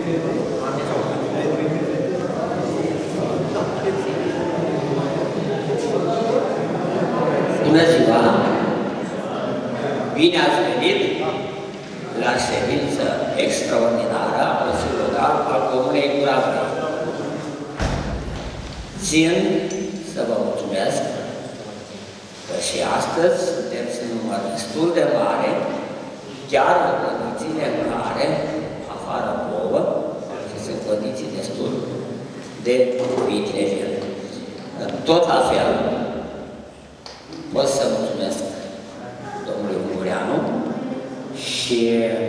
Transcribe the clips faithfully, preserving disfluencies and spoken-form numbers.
Bună ziua! Bine ați venit la ședință extraordinară a Consiliului Local al Comunei Curavei. Țin să vă mulțumesc că și astăzi sunteți în număr destul de mare, chiar în condițiile în care afară plouă și sunt condiții destul de vitrege. Tot la fel, pot să mulțumesc domnului Ungureanu și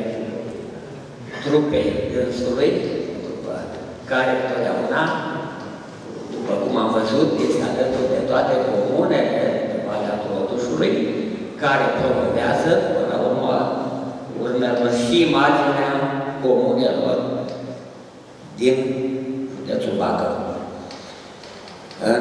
trupei dânsului, după care totdeauna, după cum am văzut, este alături de toate comunele de Valea Totușului, care promovează, până la urmă, urmelor și imaginea comunelor din județul Bacău. În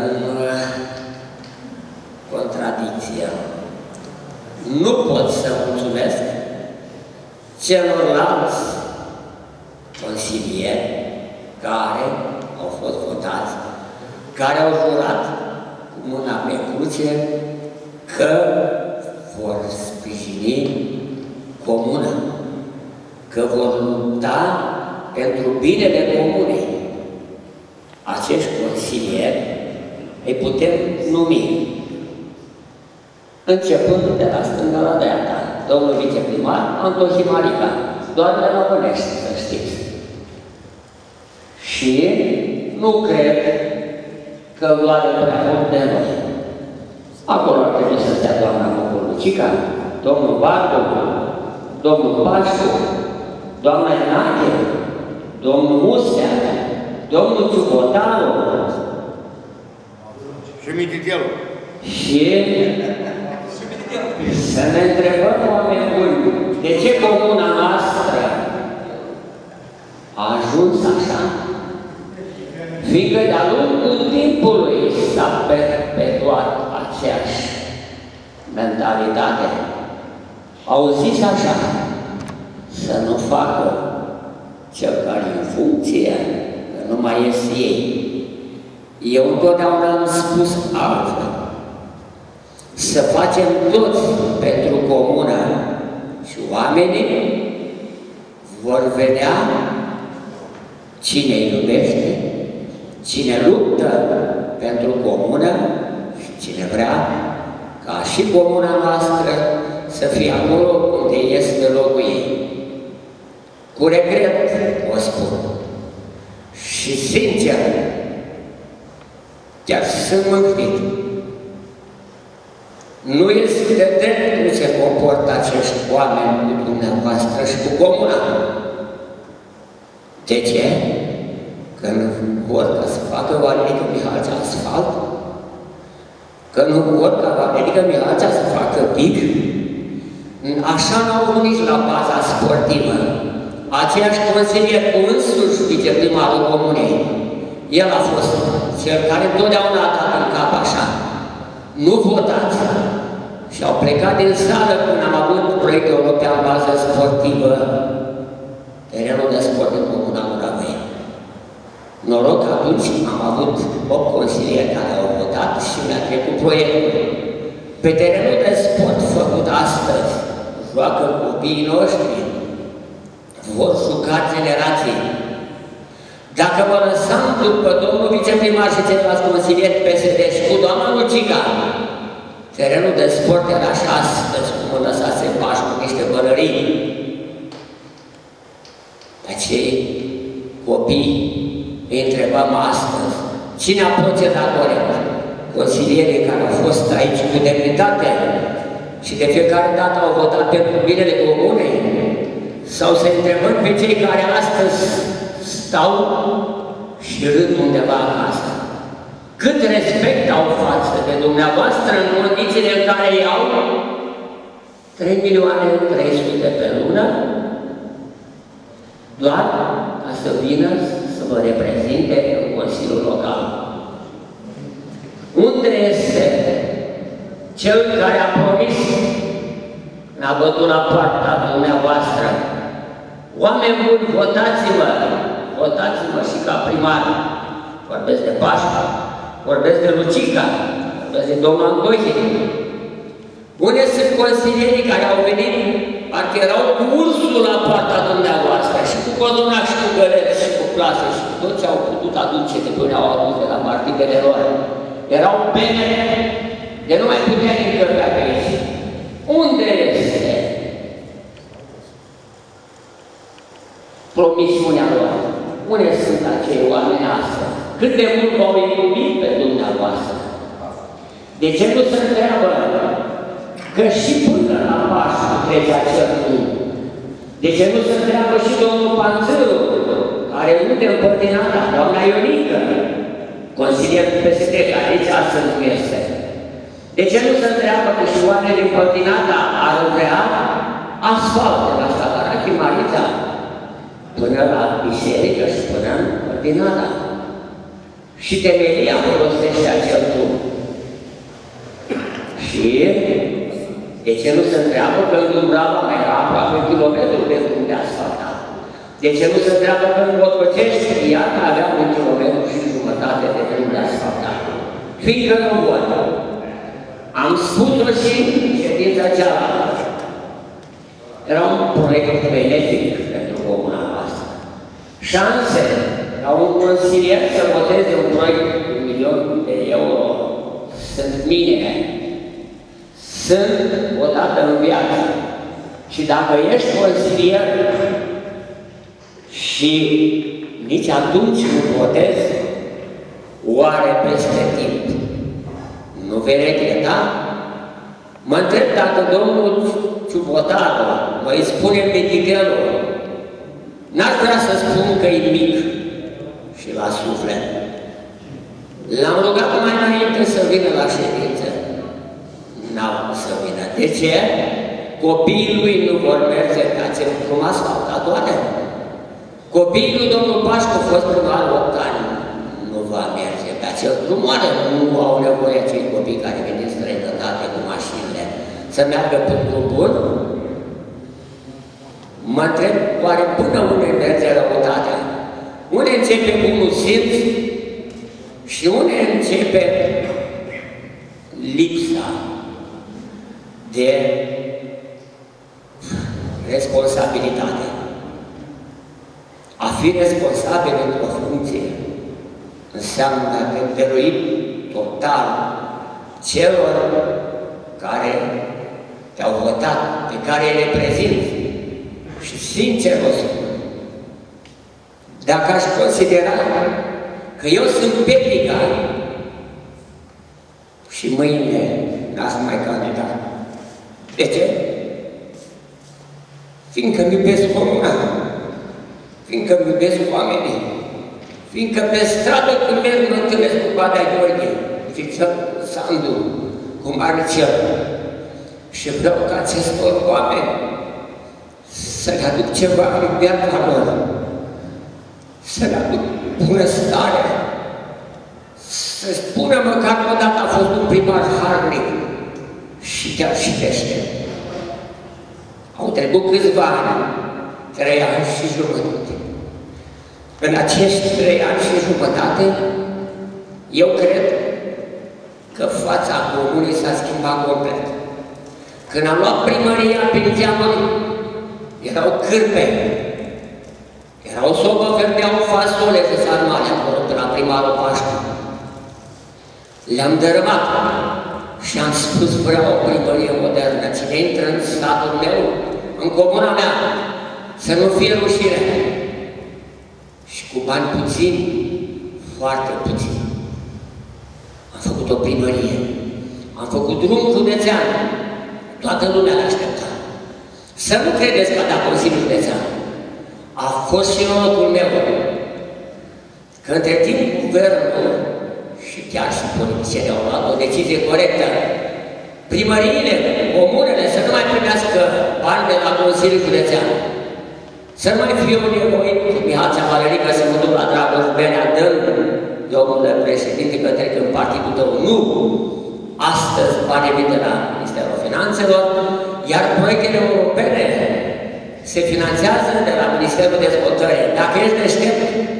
contradicție, nu pot să mulțumesc celorlalți consilieri care au fost votați, care au jurat cu mâna pe cruce că vor sprijini comuna, că vor lupta pentru binele comunei. Acești consilieri îi putem numi, începând de la stânga la dreapta, domnul viceprimar Antohi Marica, doar de la Bănești, să știți. Și nu cred că luare prea mult de noi. Acolo ar trebui să stea doamna Mocolucica, domnul Bartu, domnul Pașcu, doamna Enache, domnul Musea, domnul Ciubotaru și Mititelu. Și să ne întrebăm, oameni buni, de ce comuna noastră a ajuns așa? Fiindcă de-a lungul timpului s-a perpetuat aceeași mentalitate. Au zis așa, să nu facă cel care e în funcție, că nu mai ies ei. Eu întotdeauna am spus altfel. Să facem toți pentru comună și oamenii vor vedea cine îi iubește, cine luptă pentru comună și cine vrea ca și comuna noastră să fie acolo unde este locul ei. Cu regret o spun și sincer, chiar sunt mâhnit. Nu este de drept cum se comportă acești oameni cu dumneavoastră și cu comuna. De ce? Că nu vor ca să facă Valerică Mihalcea asfalt? Că nu vor ca Valerică Mihalcea să facă pic? Așa n-au venit la baza sportivă. Aceiași consilier cu însuși viceprimarul comunei. El a fost cel care întotdeauna a dat în cap așa. Nu votați. Și au plecat din sală când am avut proiect european bază sportivă, terenul de sport în Comuna Curavei. Noroc că atunci am avut opt consilieri care au votat și mi-a trecut proiectul. Pe terenul de sport făcut astăzi, joacă copiii noștri, vor juca generații. Dacă mă lăsam după domnul viceprimar și ceilalți consilieri P S D și cu doamna Lucica, terenul de sport era așa astăzi, cum mă lăsase pași cu niște bărării. Acei copii îi întrebam astăzi, cine a procedat corect? Consilierii care au fost aici cu demnitate și de fiecare dată au votat pentru binele comunei? Sau să întrebăm pe cei care astăzi stau și râd undeva acasă? Cât respect au față de dumneavoastră în condițiile în care iau trei milioane trei sute pe lună, doar ca să vină să vă reprezinte în Consiliul Local. Unde este cel care a promis, n-a bătut la poarta dumneavoastră? Oameni buni, votați-vă! votați-mă și ca primar. Vorbesc de Pașca, vorbesc de Lucica, vorbesc de domnul Antohie. Unde sunt consilierii care au venit, parcă erau cu ursul la poarta dumneavoastră, și cu cozonac, și cu găreți, și cu plasă, și cu tot ce au putut aduce de până au adus de la partidele lor. Erau penele de nu mai putea încăpea pe aici. Unde este promisiunea lor? Unde sunt acei oameni astăzi? Cât de mult v-au iubit pe dumneavoastră? De ce nu se întreabă că și până la Paști trece acel lucru? De ce nu se întreabă și domnul Panțăru, care nu te împărtinata, doamna Ionică, consilier P S D, care aici astăzi nu este? De ce nu se întreabă că și oamenii din Părtinata ar vrea asfalt de la Stagarache Marița până la biserică și până în Părtinata? Și temelia folosește acel drum. Și de ce nu se întreabă că în Dumbrava mai era aproape kilometru de drum de asfaltat? De ce nu se întreabă că în Botocești iată avea un kilometru și jumătate de drum de asfaltat? Fiindcă nu vor. Am spus-o și în ședința cealaltă. Era un proiect benefic pentru comuna noastră. Șanse ca un consilier să voteze un proiect de un milion de euro sunt minime. Sunt odată în viață. Și dacă ești consilier și nici atunci nu votezi, oare peste timp nu vei regreta? Mă întreb dacă domnul Ciubotaru mă îi spune Medigelul, n-ar vrea să spun că e mic și la suflet. L-am rugat mai înainte să vină la ședință. N-au să vină. De ce? Copiii lui nu vor merge pe acel drum asfaltat toate. Copiii lui domnul Pașcu a fost primar opt ani. Nu va merge pe acel drum, oare nu au nevoie cei copii care vin din străinătate cu mașinile să meargă pe drum bun? Mă întreb, oare până unde merge răutatea? Unde începe bunul simț și unde începe lipsa de responsabilitate? A fi responsabil într-o funcție înseamnă a dărui total celor care te-au votat, pe care îi reprezinți. Și sincer o spun, dacă aș considera că eu sunt petica și mâine n-aș mai candida. De ce? Fiindcă-mi iubesc comuna, fiindcă-mi iubesc oamenii, fiindcă pe stradă când merg mă întâlnesc cu Badea Gheorghe, Ficel Sandu, cu Marcel, și vreau ca acestor oameni să le aduc ceva în viața lor, să le aduc bunăstare, să spună măcar o dată a fost un primar harnic și chiar și deștept. Au trecut câțiva ani, trei ani și jumătate. În acești trei ani și jumătate, eu cred că fața comunei s-a schimbat complet. Când am luat primăria prin geamuri, erau cârpe, erau sobă, verdeau fasole de sarmale acolo pe la primarul Pașcu. Le-am dărâmat și am spus, vreau o primărie modernă, cine intră în statul meu, în comuna mea, să nu fie rușine. Și cu bani puțini, foarte puțini, am făcut o primărie, am făcut drumul județean, toată lumea l-aștepta. Să nu credeți că a dat Consiliul Județean. A fost și locul meu. Că între timp guvernul și chiar și politicienii au luat o decizie corectă. Primăriile, comunele să nu mai primească bani de la Consiliul Județean. Să nu mai fie un nevoit cu Mihața Valerică să mă duc la Dragoș Benea, dând, domnule președinte, că trec în partidul tău. Nu! Astăzi banii vin de la Ministerul Finanțelor, iar proiectele europene se finanțează de la Ministerul Dezvoltării. Dacă ești deștept,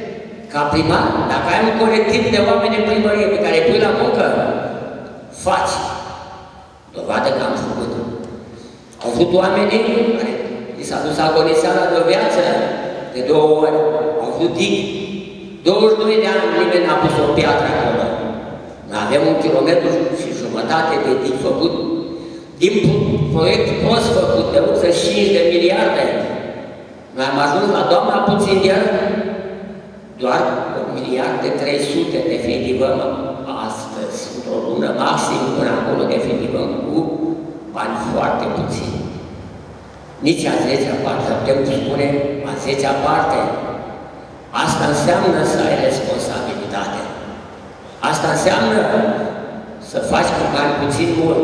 Ca primar, dacă ai un colectiv de oameni în primărie pe care îi pui la muncă, faci. Dovadă că am făcut. Au vrut oamenii care i s-a dus agoniseala de o viață de două ori. Au vrut dig. douăzeci și doi de ani nimeni n-a pus o piatră acolo. Noi avem un kilometru și jumătate de dig făcut. Din proiect prost făcut de optzeci și cinci de miliarde. Noi am ajuns la doamna puțin de ani. Doar un miliard de trei sute definitivăm astăzi, într-o lună, maxim până acolo definitivăm cu bani foarte puțini. Nici a zecea parte, putem spune a zecea parte. Asta înseamnă să ai responsabilitate. Asta înseamnă să faci cu bani puțin mult.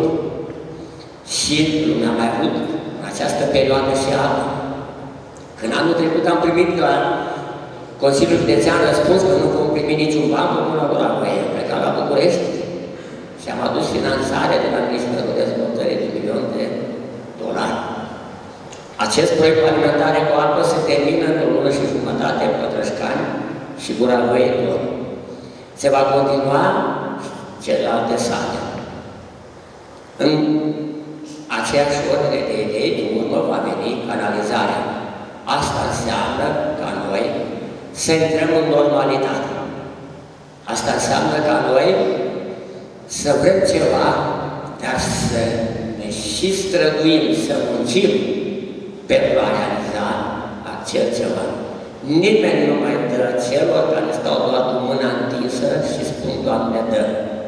Și lumea mai avut în această perioadă și altă. Când anul trecut am primit la Consiliul Județean răspuns că nu vom primi niciun ban până la ora noi. Am plecat la București și am adus finanțare de la Ministerul Dezvoltării de un milion de dolari. Acest proiect cu alimentare cu apă se termină în o lună și jumătate în Pătrășcani și Gura Văitor. Se va continua celelalte sate. În aceeași ordine de idei, din urmă va veni canalizarea. Asta înseamnă ca noi să intrăm în normalitate. Asta înseamnă ca noi să vrem ceva, dar să ne și străduim, să muncim pentru a realiza acel ceva. Nimeni nu mai dă celor care stau doar cu mâna întinsă și spun, Doamne, dă.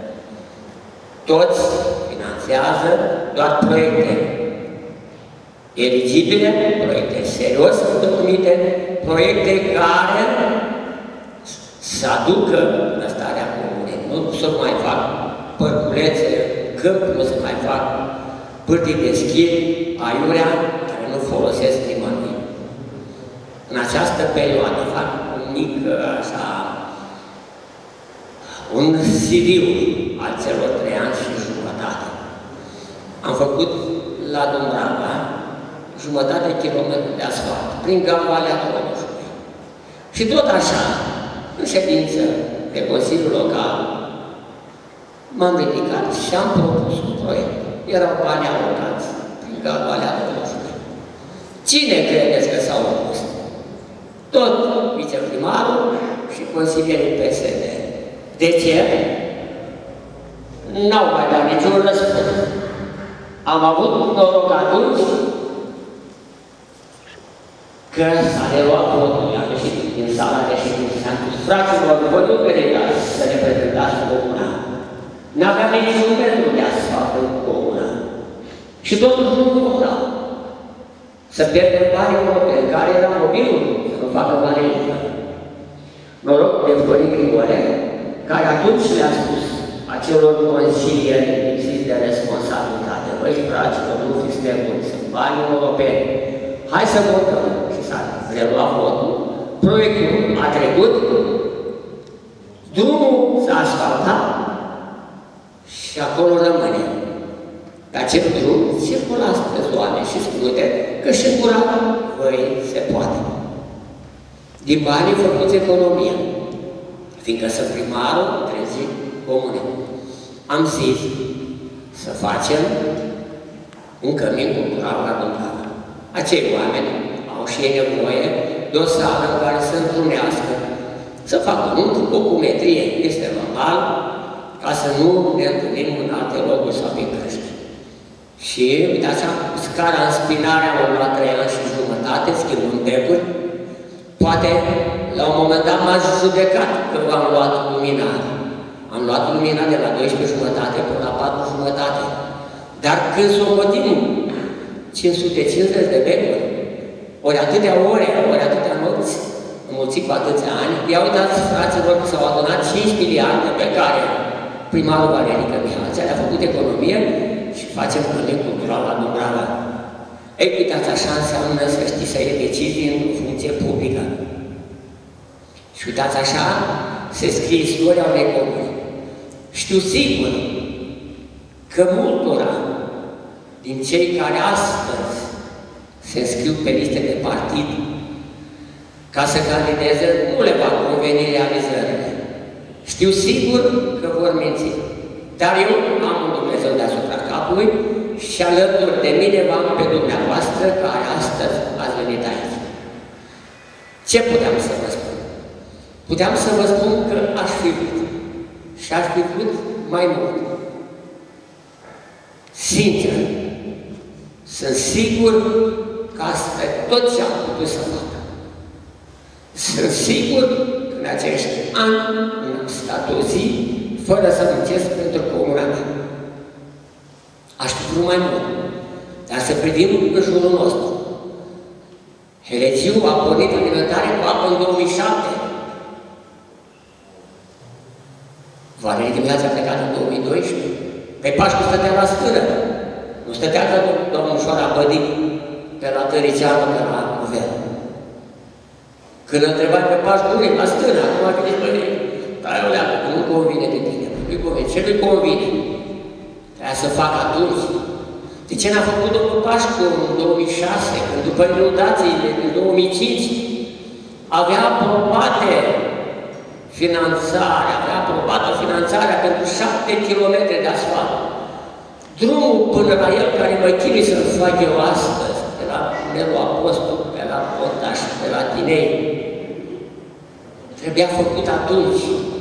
Toți finanțează doar proiecte eligibile, proiecte serios întocmite, proiecte care să aducă în starea comunei. Nu să mai fac părculețe, câmp, nu să mai fac pârtii de schi, aiurea, care nu folosesc nimănui. În această perioadă fac un mic, așa, un C V-ul al celor trei ani și jumătate. Am făcut la Dumbrava jumătate de kilometru de asfalt, prin Valea Toloșului. Și tot așa, în ședință de Consiliul Local, m-am ridicat și am propus un proiect. Erau bani alocați prin Valea Toloșului. Cine credeți că s-au opus? Tot viceprimarul și consilierii P S D. De ce? N-au mai dat niciun răspuns. Am avut noroc atunci că s-a reluat votul, i-am ieșit din sala de ședință și am spus, fraților, vă nu meritați să ne prezentați comuna. N-aveam niciun metru de asfalt în comuna. Și totuși nu votam. Să pierdem banii europeni, care era mobilul, să nu facă banii luptă. Noroc de Florin Grigore, care atunci le-a spus acelor consilieri lipsiți de responsabilitate. Băi, fraților, nu fiți nebuni, sunt banii europeni. Hai să votăm. Și s-a reluat votul. Proiectul a trecut. Drumul s-a asfaltat și acolo rămâne. Pe acel drum circulă astăzi oameni și spune că și în Gura Văii se poate. Din banii făcuți economie, fiindcă sunt primarul întrezii comune. Am zis să facem un cămin cultural la Dumbrava. Acei oameni au și ei nevoie de o sală în care să întrunească, să facă un documetrie, este normal, ca să nu ne întâlnim în alte locuri sau pe Căști. Și, uitați, scara în spinare am luat trei ani și jumătate, schimbând becuri. Poate, la un moment dat m-aș judecat că v-am luat lumina. Am luat lumina de la douăsprezece jumătate până la patru jumătate. Dar când s-o gătim cinci sute cincizeci de becuri, ori atâtea ore, ori atâtea nopți, înmulțit cu atâția ani, ia uitați, fraților, că s-au adunat cinci miliarde pe care primarul Valerică Mihalcea le-a făcut economie și facem cămin cultural la Dumbrava. Ei, uitați, așa înseamnă să știi să iei decizii în funcție publică. Și uitați, așa se scrie istoria unei comuni. Știu sigur că multora din cei care astăzi se înscriu pe liste de partid, ca să candideze, nu le va conveni realizările. Știu sigur că vor minți. Dar eu am un Dumnezeu deasupra capului și alături de mine v-am pe dumneavoastră care astăzi ați venit aici. Ce puteam să vă spun? Puteam să vă spun că aș fi vrut și aș fi vrut mai mult. Sincer, sunt sigur că asta e tot ce am putut să fac. Sunt sigur că în acești ani am stat o zi fără să muncesc pentru comuna mea. Aș fi vrut mai mult, dar să privim în jurul nostru. Helegiu a pornit alimentare cu apă în două mii șapte. Valerii dimineața a plecat în două mii doisprezece. Pe Pașcu stătea la stână. Nu stătea ca domnușoara Bădin pe la Tăriciană, pe la guvern. Când întrebai pe Pașcu, nu la stână, acum a venit Bădin. Dar eu leagă, că nu convine de tine. Nu-i convine. Ce nu-i convine? Trebuia să fac atunci. De ce n-a făcut domnul Pașcu în două mii șase, când după inundațiile din două mii cinci avea aprobate finanțarea, avea aprobată finanțarea pentru șapte kilometri de asfalt. Drumul până la el, care mă chinui să-l fac eu astăzi, de la Nelu Apostol, pe la Pontaș, pe la Tinei, trebuia făcut atunci.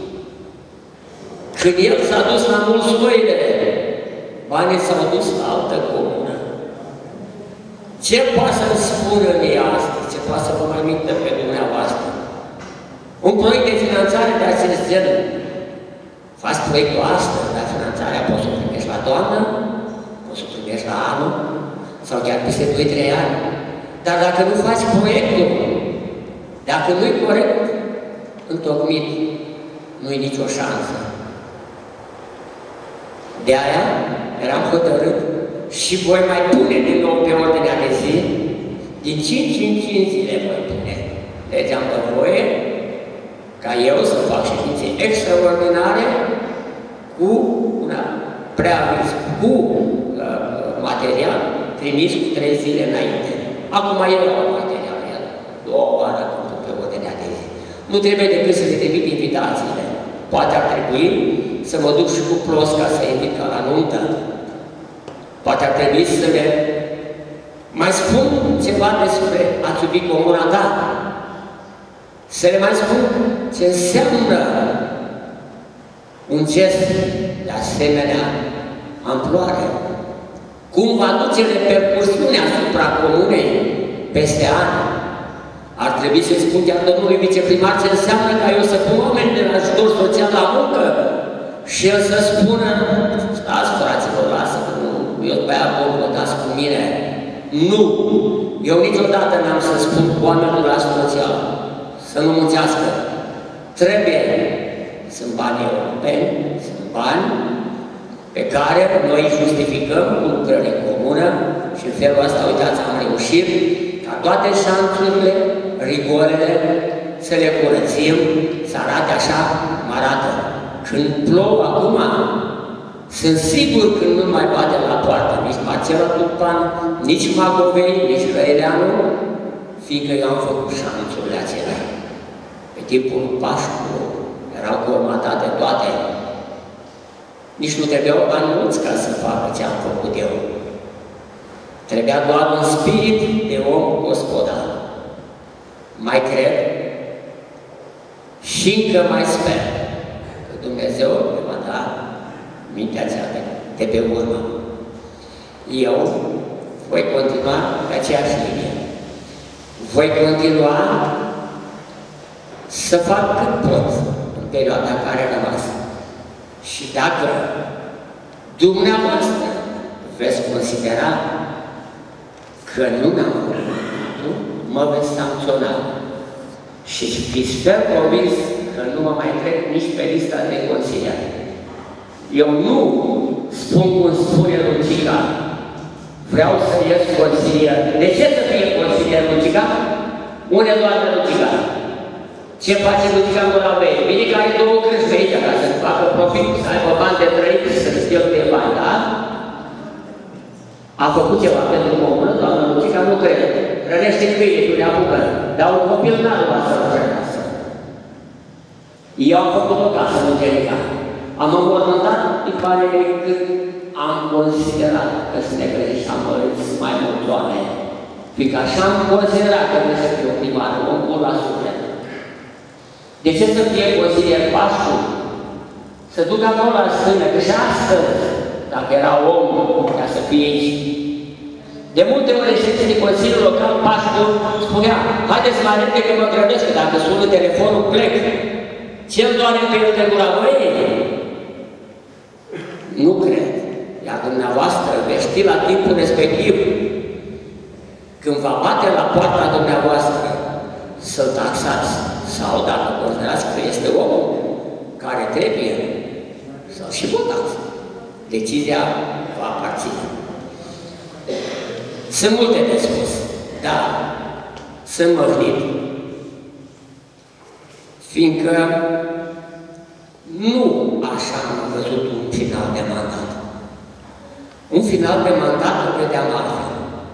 Când el s-a dus la Mulțoile, banii s-au dus la altă comună. Ce poate să-mi spună mie astăzi? Ce poate să vă mai mintă pe dumneavoastră? Un proiect de finanțare de acest gen. Faci proiectul astăzi, dar finanțarea poți să o primești la toamnă, poți să o primești la anul, sau chiar peste doi trei ani. Dar dacă nu faci proiectul, dacă nu-i corect întocmit, nu-i nicio șansă. De aia eram hotărât și voi mai pune din nou pe ordinea de zi, din cinci în cinci zile voi pune. Deci am de voie ca eu să fac ședințe extraordinare cu una preaviz, cu uh, material trimis cu trei zile înainte. Acum eu am material, două oară pe ordinea de zi. Nu trebuie decât să le trimit invitațiile. Poate ar trebui să mă duc și cu plos ca să invit ca la nuntă. Poate ar trebui să le mai spun ceva despre ați iubit comuna ta. Să le mai spun ce înseamnă un gest de asemenea amploare. Cum va duce repercursiunea asupra comunei peste ani. Ar trebui să-i spun chiar domnului viceprimar ce înseamnă ca eu să pun oameni de la ajutor social la muncă și el să spună, stați fraților, lasă, că nu, eu pe aia bun, votați cu mine. Nu! Eu niciodată n-am să spun oamenilor la social să nu muncească. Trebuie. Sunt bani europeni, sunt bani pe care noi justificăm cu lucrări în comună și în felul ăsta, uitați, am reușit ca toate șanțurile, rigolele, să le curățim, să arate așa cum arată. Când plouă acum, sunt sigur că nu mai bate la poartă nici Marcela Turpan, nici Macovei, nici Răileanu, fiindcă eu am făcut șanțurile acelea. Pe timpul Pașcu erau colmatate toate. Nici nu trebuiau bani mulți ca să facă ce am făcut eu. Trebuia doar un spirit de om gospodar. Mai cred și încă mai sper că Dumnezeu ne va da mintea cea de pe urmă. Eu voi continua pe aceeași linie. Voi continua să fac cât pot în perioada care a rămas. Și dacă dumneavoastră veți considera că nu mi-am făcut, mă veți sancționa. Și fiți fel convins că nu mă mai trec nici pe lista de consiliere. Eu nu spun cum spune Lucica. Vreau să ies consilier. De ce să fie consilier Lucica? Unde doamnă Lucica? Ce face Lucica în Moravei? Bine că are două crâși pe aici, ca să-și facă profit, să aibă bani de trăit, să-și cheltuie bani, da? A făcut ceva pentru comună, doamna Lucica, nu cred. Rănește câine, nu ne apucă. Dar un copil n-ar lua să Eu am făcut o casă în Angelica. Am înmormântat din pare cât am considerat că sunt necreziți, am măriți mai mulți oameni. Fiindcă așa am considerat că trebuie să fiu primar, om bun la suflet. De ce să fie consilier Pașcu? Să duc acolo la stână, că și astăzi, dacă era om, ca să fie aici. De multe ori șefii de Consiliul Local Pașcu spunea, haideți să mă arăt că mă grăbesc, că dacă sună telefonul plec. Ce-l doare pe el de gura voie? Nu cred. Iar dumneavoastră veți ști la timpul respectiv, când va bate la poarta dumneavoastră, să-l taxați. Sau dacă considerați că este omul care trebuie, să-l și votați. Decizia va aparține. Sunt multe de spus, dar sunt măhnit. Fiindcă nu așa am văzut un final de mandat. Un final de mandat îl vedeam altfel.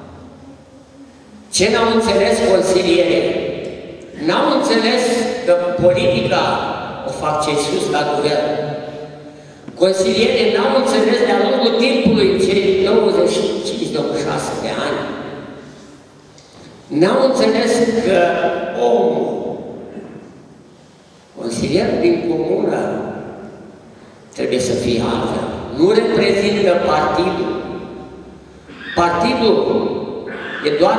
Ce n-au înțeles consilierii? N-au înțeles că politica o fac cei sus la guvern. Consilierii n-au înțeles de-a lungul timpului, cei douăzeci și cinci douăzeci și șase de ani. N-au înțeles că omul, consilierul din comună, trebuie să fie altfel. Nu reprezintă partidul. Partidul e doar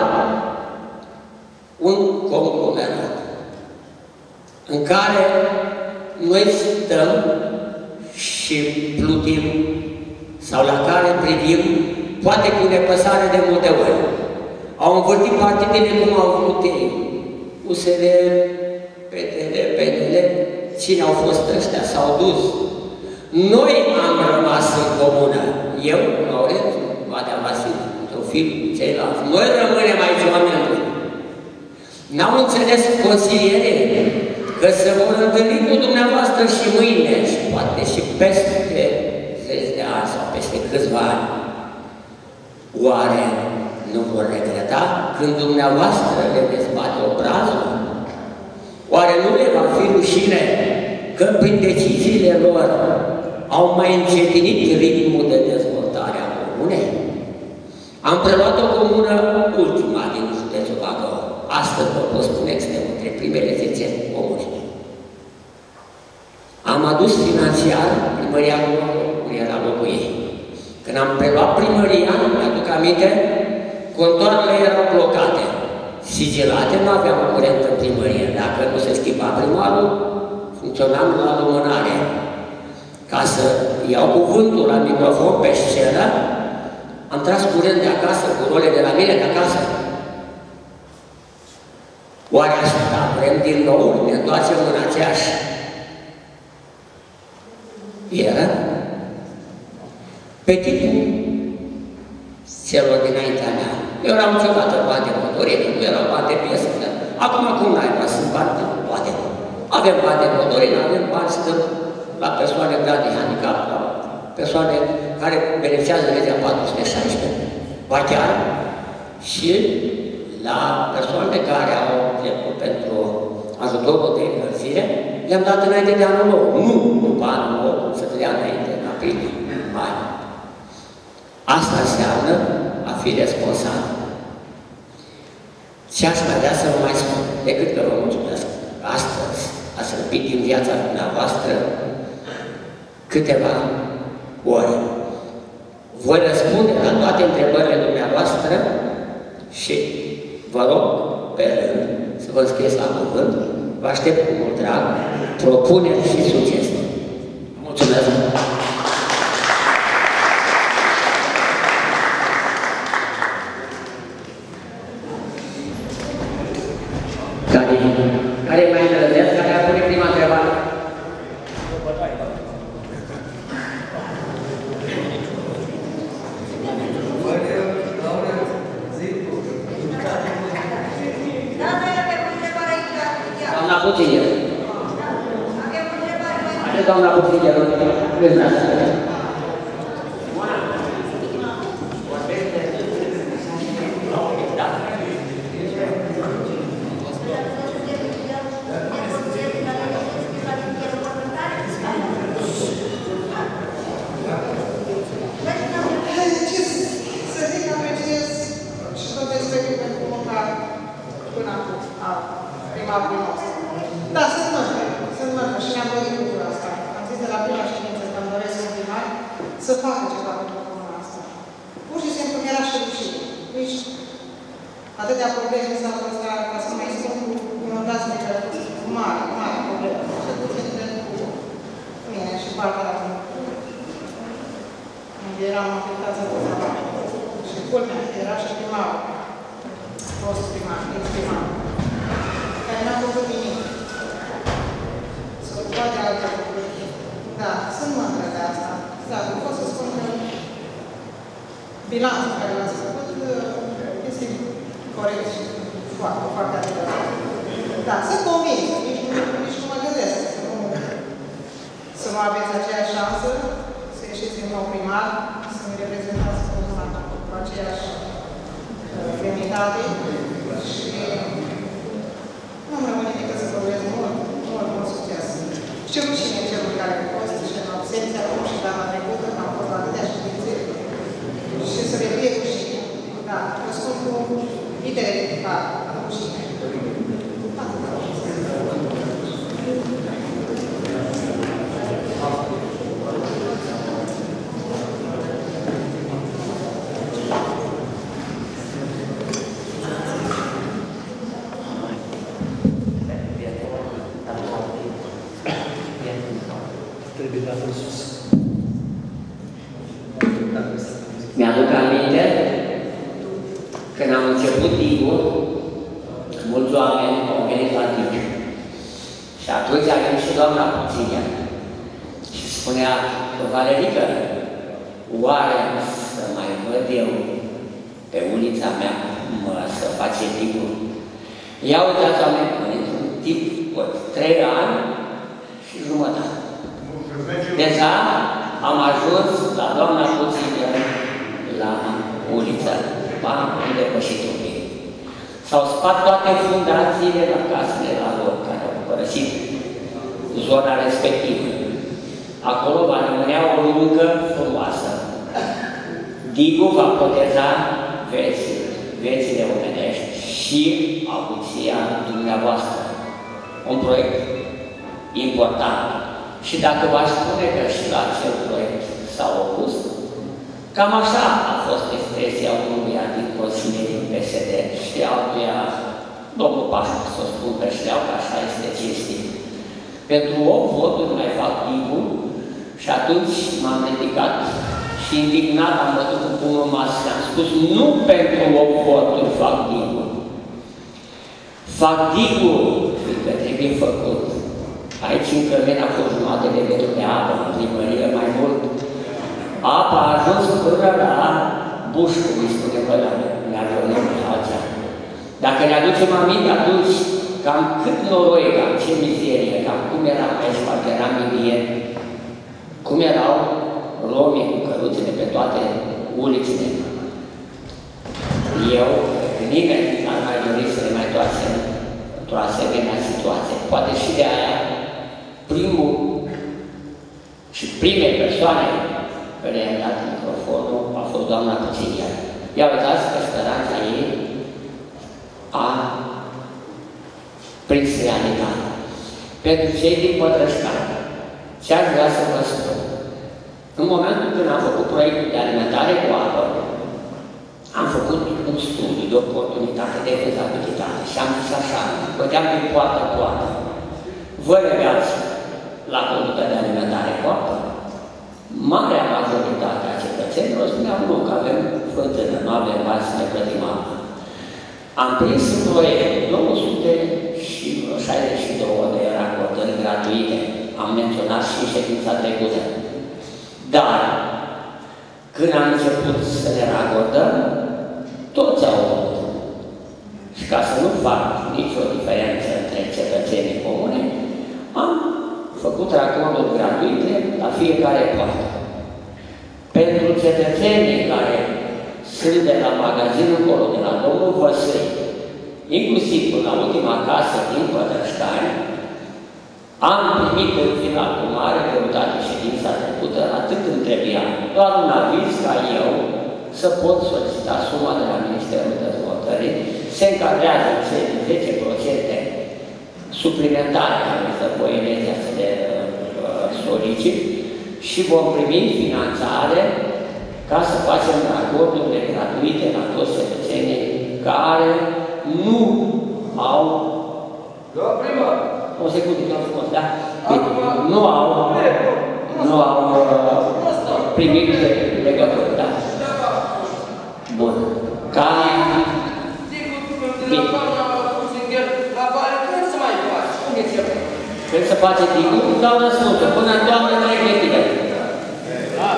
un conglomerat în care noi stăm și plutim sau la care privim, poate cu nepăsare de multe ori. Au învârtit partidele cum au vrut ei. U S R, P T L, P N L, cine au fost ăștia, s-au dus. Noi am rămas în comună. Eu, Laurențiu, Vadea Vasile, Trofil, ceilalți. Noi rămânem aici oameni buni. N-au înțeles consiliere că se vor întâlni cu dumneavoastră și mâine, și poate și peste zeci de ani sau peste câțiva ani. Oare nu vor regreta când dumneavoastră le veți bate obrazul? Oare nu le va fi rușine că prin deciziile lor au mai încetinit ritmul de dezvoltare a comunei? Am preluat o comună ultima din județul Bacău. Astăzi vă pot spune că suntem între primele zece comuni. Am adus financiar primăria cum era locul ei. Când am preluat primăria, mi-aduc aminte, contoarele erau blocate, sigilate, nu aveam curent în primărie. Dacă nu se schimba primarul, funcționam la lumânare. Ca să iau cuvântul la microfon pe scenă, am tras curent de acasă, cu role de la mine de acasă. Oare asta vrem din nou, ne întoarcem în aceeași era? Pe timpul celor dinaintea mea, eu eram niciodată bani de motorină, nu erau bani de piesă. Acum, acum n-ai bani, sunt bani de poate. Avem bani de motorină, avem bani să la persoane grave de handicap, la persoane care beneficiază de legea patru sute șaisprezece, ba chiar și la persoane care au dreptul pentru ajutorul de încălzire, le-am dat înainte de anul nou. Nu după anul nou, să te dea înainte, în aprilie, mai. Asta înseamnă a fi responsabil. Și aș mai vrea să vă mai spun, decât că vă mulțumesc. Astăzi ați răpit din viața dumneavoastră câteva ori. Voi răspunde la toate întrebările dumneavoastră și vă rog pe rând să vă înscrieți la cuvânt. Vă aștept cu mult drag, propuneri și sugestii. Mulțumesc! Care, care mai îndrăznesc, care a pune prima întrebare? Doamna Puțină. Are doamna Puțină, vezi la asta. Da, sunt mândră. Sunt mândră și mi-am dorit lucrul asta. Am zis de la prima ședință că îmi doresc un primar să facă ceva pentru comuna asta. Pur și simplu mi-era și rușine. Deci, atâtea probleme s-au fost, ca să mai spun cu inundațiile care au fost mari, mari probleme. Și puțin cu mine și partea la timp. Unde eram afectați în toți oamenii. Și culmea, era și primarul. Fost primar, ex-primar. Care n-a făcut nimic. Să ocupa de alte lucruri. Da, sunt mândră de asta. Da, nu pot să spun că bilanțul care l-ați făcut este corect și foarte, foarte adevărat. Da, sunt convins. Nici, nici nu mă gândesc să nu, să nu aveți aceeași șansă, să ieșiți din nou primar, să-mi reprezentați comuna cu aceeași demnitate și nu-mi rămâne decât să vă urez mult, mult, mult succes. Știu cine celor care au fost și în absență acum și data trecută, că am fost la atâtea ședințe și să le fie rușine. Da, vă spun cu litere de tipar, rușine. Mi-aduc aminte, când am început digul, mulți oameni au venit la dig. Și atunci a venit și doamna Puținea și spunea, Valerică, oare să mai văd eu pe ulița mea mă, să face digul? Ia uitați, oameni, într-un tip, trei ani și jumătate. Deja am ajuns la doamna Puținea la ulița, am depășit un pic. S-au spart toate fundațiile la casele la lor, care au părăsit zona respectivă. Acolo va rămânea o lungă frumoasă. Digul va proteza viețile, viețile omenești și avuția dumneavoastră. Un proiect important. Și dacă v-aș spune că și la acel proiect s-au opus, cam așa a fost expresia unuia din consilierii P S D și altuia, domnul Pașu, să spun că știau că așa este cinstit. Pentru opt voturi mai fac digul și atunci m-am ridicat și indignat am bătut cu pumnul masă și am spus nu pentru opt voturi fac digul. Fac digul, fiindcă trebuie făcut. Aici în Călmeni a fost jumătate de metru de apă, în primărie mai mult. Apa a ajuns până la buș, cum îi spune pe la Neargălău, Alțea. Dacă ne aducem aminte atunci, cam cât noroi, cam ce mizerie, cam cum era aici, parcă era milie, cum erau romii cu căruțele pe toate ulițele. Eu, nimeni n-ar mai dori să ne mai toarce într-o asemenea situație. Poate și de aia, primul și primei persoane care i-am dat microfonul a fost doamna Puținea. Ia uitați că speranța ei a prins realitatea. Pentru cei din Pătrășcani, ce aș vrea să vă spun? În momentul când am făcut proiectul de alimentare cu apă, am făcut un studiu de oportunitate, de fezabilitate și am zis așa, băteam din poartă-poartă. Vă legați la conductă de alimentare cu apă? Marea majoritate a cetățenilor spuneau nu, că avem fântână, nu avem bani să ne plătim apă. Am prins în proiect două sute șaizeci și două de racordări gratuite. Am menționat și în ședința trecută. Dar, când am început să le racordăm, toți au avut. Și ca să nu fac nicio diferență între cetățenii comune, am făcut racorduri gratuite la fiecare poartă. Pentru cetățenii care sunt de la magazinul încolo, de la domnul Văsăi, inclusiv până la ultima casă din Pătrășcani, am primit în final cu mare greutate ședința trecută, atât îmi trebuia, doar un aviz ca eu să pot solicita suma de la Ministerul Dezvoltării, se încadrează în zece la sută suplimentare care să Voienezia să le uh, solicit și vom primi finanțare ca să facem acordurile gratuite la toți cetățenii care nu au... O secundă, nu frumos, da? Nu au, nu au uh, primit legătură, da? Bun. Ca... Bine. Când se face digul, dau răspunsul. Până în toamnă nu e gândire. Da.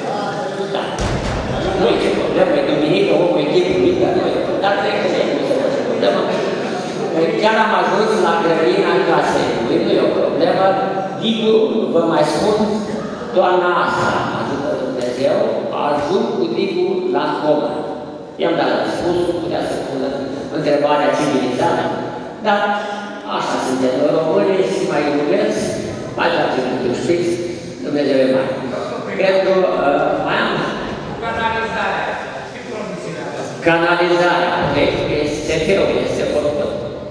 Nu e ce problemă, e duminică, omul e echipului, dar nu e. Dar trec cu ei, nu se face problemă. Chiar am ajuns la grădina casei lui, nu e o problemă. Digul, vă mai spun, toamna asta, ajută Dumnezeu, ajung cu digul la comă. I-am dat răspunsul, putea să pună întrebarea civilizată, dar așa suntem noi români și mai iubeți, mai tragem un șpiț, Dumnezeu e mai. Cred că uh, mai am... Canalizarea. Canalizarea, este greu, este făcut.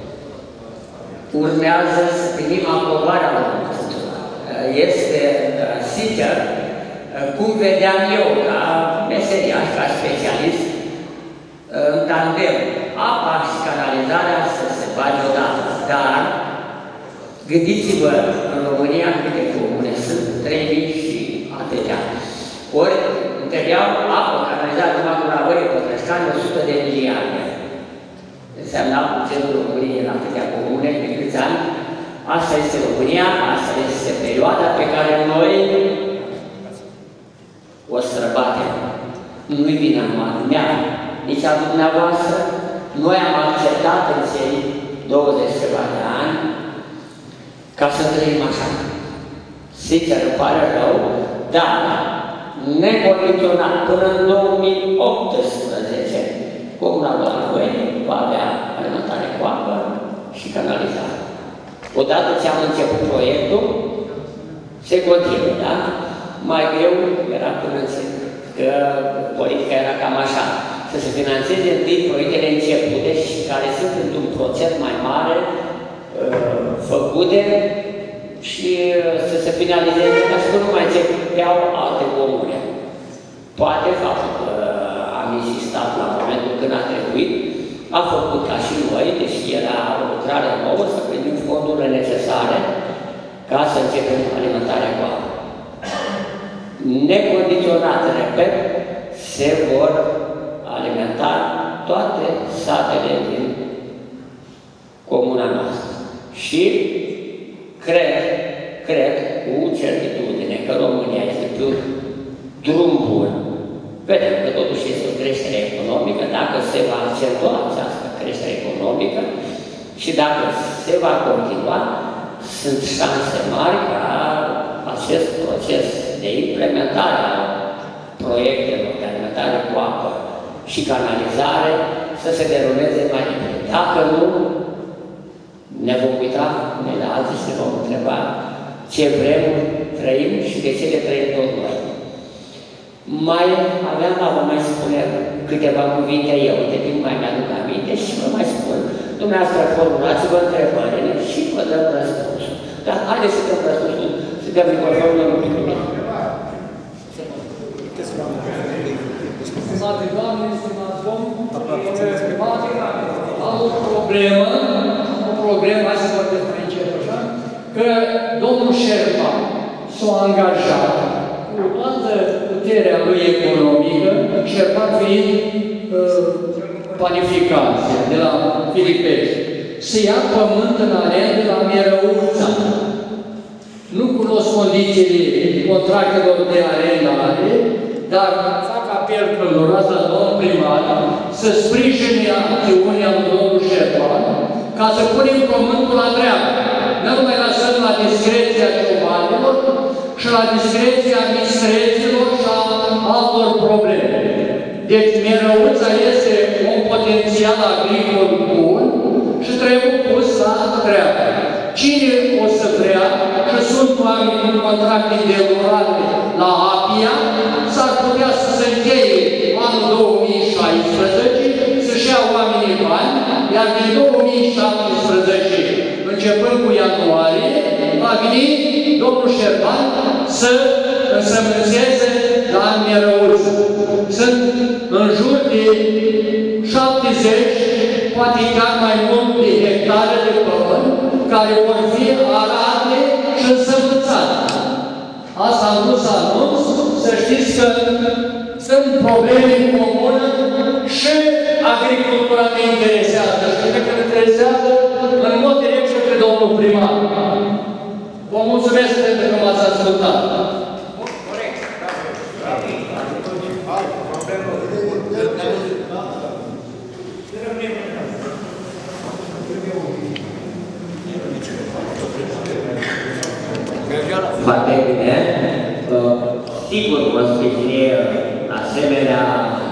Urmează să primim aprobarea la este, uh, sincer, uh, cum vedeam eu, ca meseriaș, ca specialist, în tandem, apa și canalizarea să se bage odată. Dar, gândiți-vă, în România câte comune sunt, trei mii și atâtea. Ori, trebuiau apă, canalizare, numai cu Ravării, Pătrășcani, o sută de miliarde. Înseamnă bugetul României la atâtea comune, de câți ani. Asta este România, asta este perioada pe care noi o străbatem. Nu-i vina mea, nici a dumneavoastră. Noi am acceptat în cei douăzeci ceva de ani ca să trăim așa. Sincer, îmi pare rău, dar necondiționat până în două mii optsprezece, Comuna Ravării va avea alimentare cu apă și canalizare. Odată ce am început proiectul, se continuă, da? Mai greu era până în că politica era cam așa. Să se finanțeze întâi proiectele începute și care sunt într-un procent mai mare uh, făcute și uh, să se finalizeze ca și că nu mai începeau alte comune. Poate faptul că uh, am insistat la momentul când a trebuit, a făcut ca și noi, deși era o lucrare nouă, să primim fondurile necesare ca să începem alimentarea cu apă. Necondiționat, repet, se vor alimenta toate satele din comuna noastră. Și cred, cred cu certitudine că România este pe un drum bun. Vedem că totuși este o creștere economică, dacă se va accentua această creștere economică și dacă se va continua, sunt șanse mari ca acest proces de implementare a proiectelor de alimentare cu apă și canalizare să se deruleze mai bine. Dacă nu, ne vom uita unii la alții și ne vom întreba ce vrem, trăim și de ce le trăim tot noi. Mai aveam la vă mai spune câteva cuvinte eu, de timp mai mi-aduc aminte și vă mai spun. Dumneavoastră formulați-vă întrebările și vă dăm răspunsul. Dar haideți să dăm răspunsul, să dăm microfonul domnului Tuturor. Stimate Doamne, stimați Domn, am o problemă, o problemă, hai să vorbesc mai încet așa, că domnul Șerpa s-a angajat cu toată puterea lui economică, Șerpa fiind uh, planificație de la Filipești, să ia pământ în arendă la Mierăuța. Nu cunosc condițiile contractelor de arendare, dar fac apel călduros la domnul primar să sprijine acțiunea lui domnul Șerpan ca să punem pământul la dreapta. Nu mai lăsăm la discreția ciobanilor și la discreția mistreților și a altor probleme. Deci Mierăuța este un potențial agricol bun și trebuie pus la dreapta. Cine o să vrea că sunt oameni cu contracte de rurale la Apia, s-ar putea să se încheie anul două mii șaisprezece, să-și ia oamenii bani, iar din două mii șaptesprezece începând cu ianuarie, va veni domnul Șerban să însămânțeze la Mierăuță. Sunt în jur de șaptezeci, poate chiar mai mult de hectare de pământ, care vor fi arate și însămânțate. Asta am vrut să anunț, să știți că sunt probleme în comună și agricultura ne interesează. Și cred că ne interesează în mod direct și către domnul primar. Vă mulțumesc pentru că m-ați ascultat. Foarte bine. Sigur vă sprijini asemenea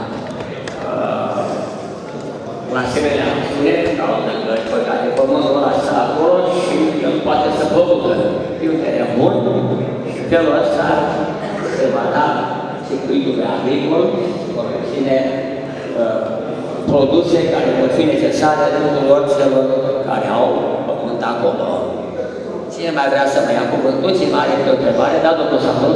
un asemenea acțiune, caută că păcate pământul ăla stă acolo și el poate să producă. E un teren bun și felul ăsta se va da circuitului agricol, vor obține produse care vor fi necesare tuturor celor care au pământ acolo. Cine mai vrea să mai ia cuvântul? Cine mai are o întrebare? Da, domnul Samuel?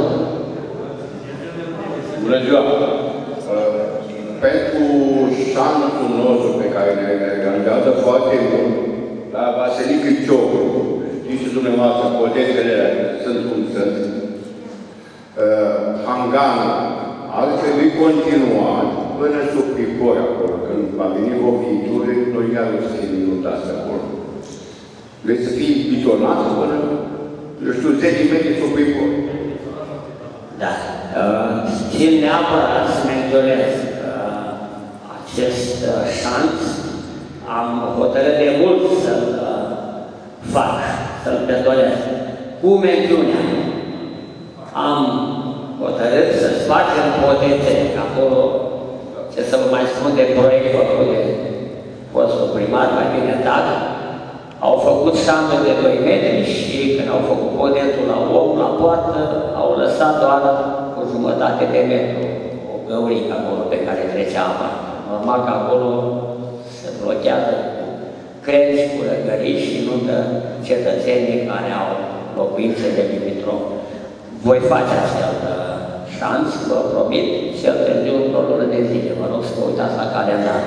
Bună ziua! Uh, pentru șanțul nostru pe care ne organizează foarte mult, la Vasilic Cârciogu, știți și dumneavoastră, podetele sunt cum sunt, uh, hanganul ar trebui continuat până sub picori acolo. Când va veni o viitură, noi iar o să fim minutați acolo. Vreți să fie bitonat până, eu știu, zece metri sub picori. Da. Țin uh, neapărat să menționez uh, acest uh, șanț. Am hotărât de mult să-l uh, fac, să-l betonez. Cu mențiunea. Am hotărât să-ți facem podete. Acolo, ce să vă mai spun de proiect făcut de fostul primar, mai bine dat, au făcut șanțuri de doi metri și când au făcut podentul la om, la poartă, au lăsat doar o jumătate de metru, o găurică acolo pe care trecea apa. Normal că acolo se blochează cu crengi, cu răgării și inundă cetățenii care au locuințe de limitrof. Voi face acel șanț, vă promit, cel târziu într-o lună de zile. Vă rog să vă uitați la calendar.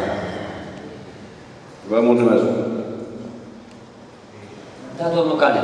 Vă mulțumesc! Da, domnul Calea.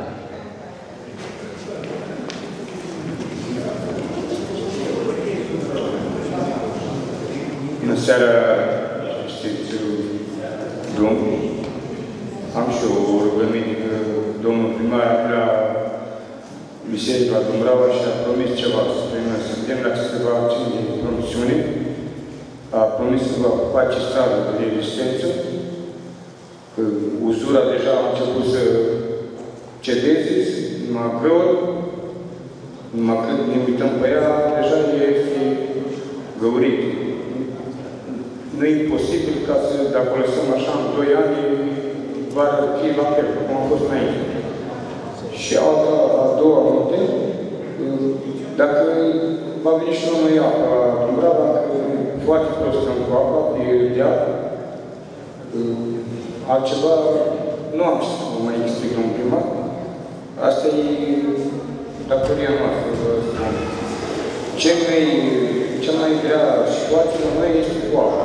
Bună seara, știți, domnul. Am și o rugăminte că domnul primar la Biserica Dumbrava și a promis ceva să primim să vedem la câteva acțiuni de promisiune. A promis să va face stradă de rezistență. Că uzura deja a început să cedeze, numai greu, numai când ne uităm pe ea, deja este găurit. Nu e posibil ca să, dacă o lăsăm așa în doi ani, va fi la fel, cum a fost înainte. Și a, a doua note, dacă va veni și la noi apa la Dumbrava, foarte prost cu apa, de deal, altceva, nu am ce să vă mai explic în primar. Asta e datoria noastră, vă spun. Ce mai, cea mai grea situație la noi este cu apa.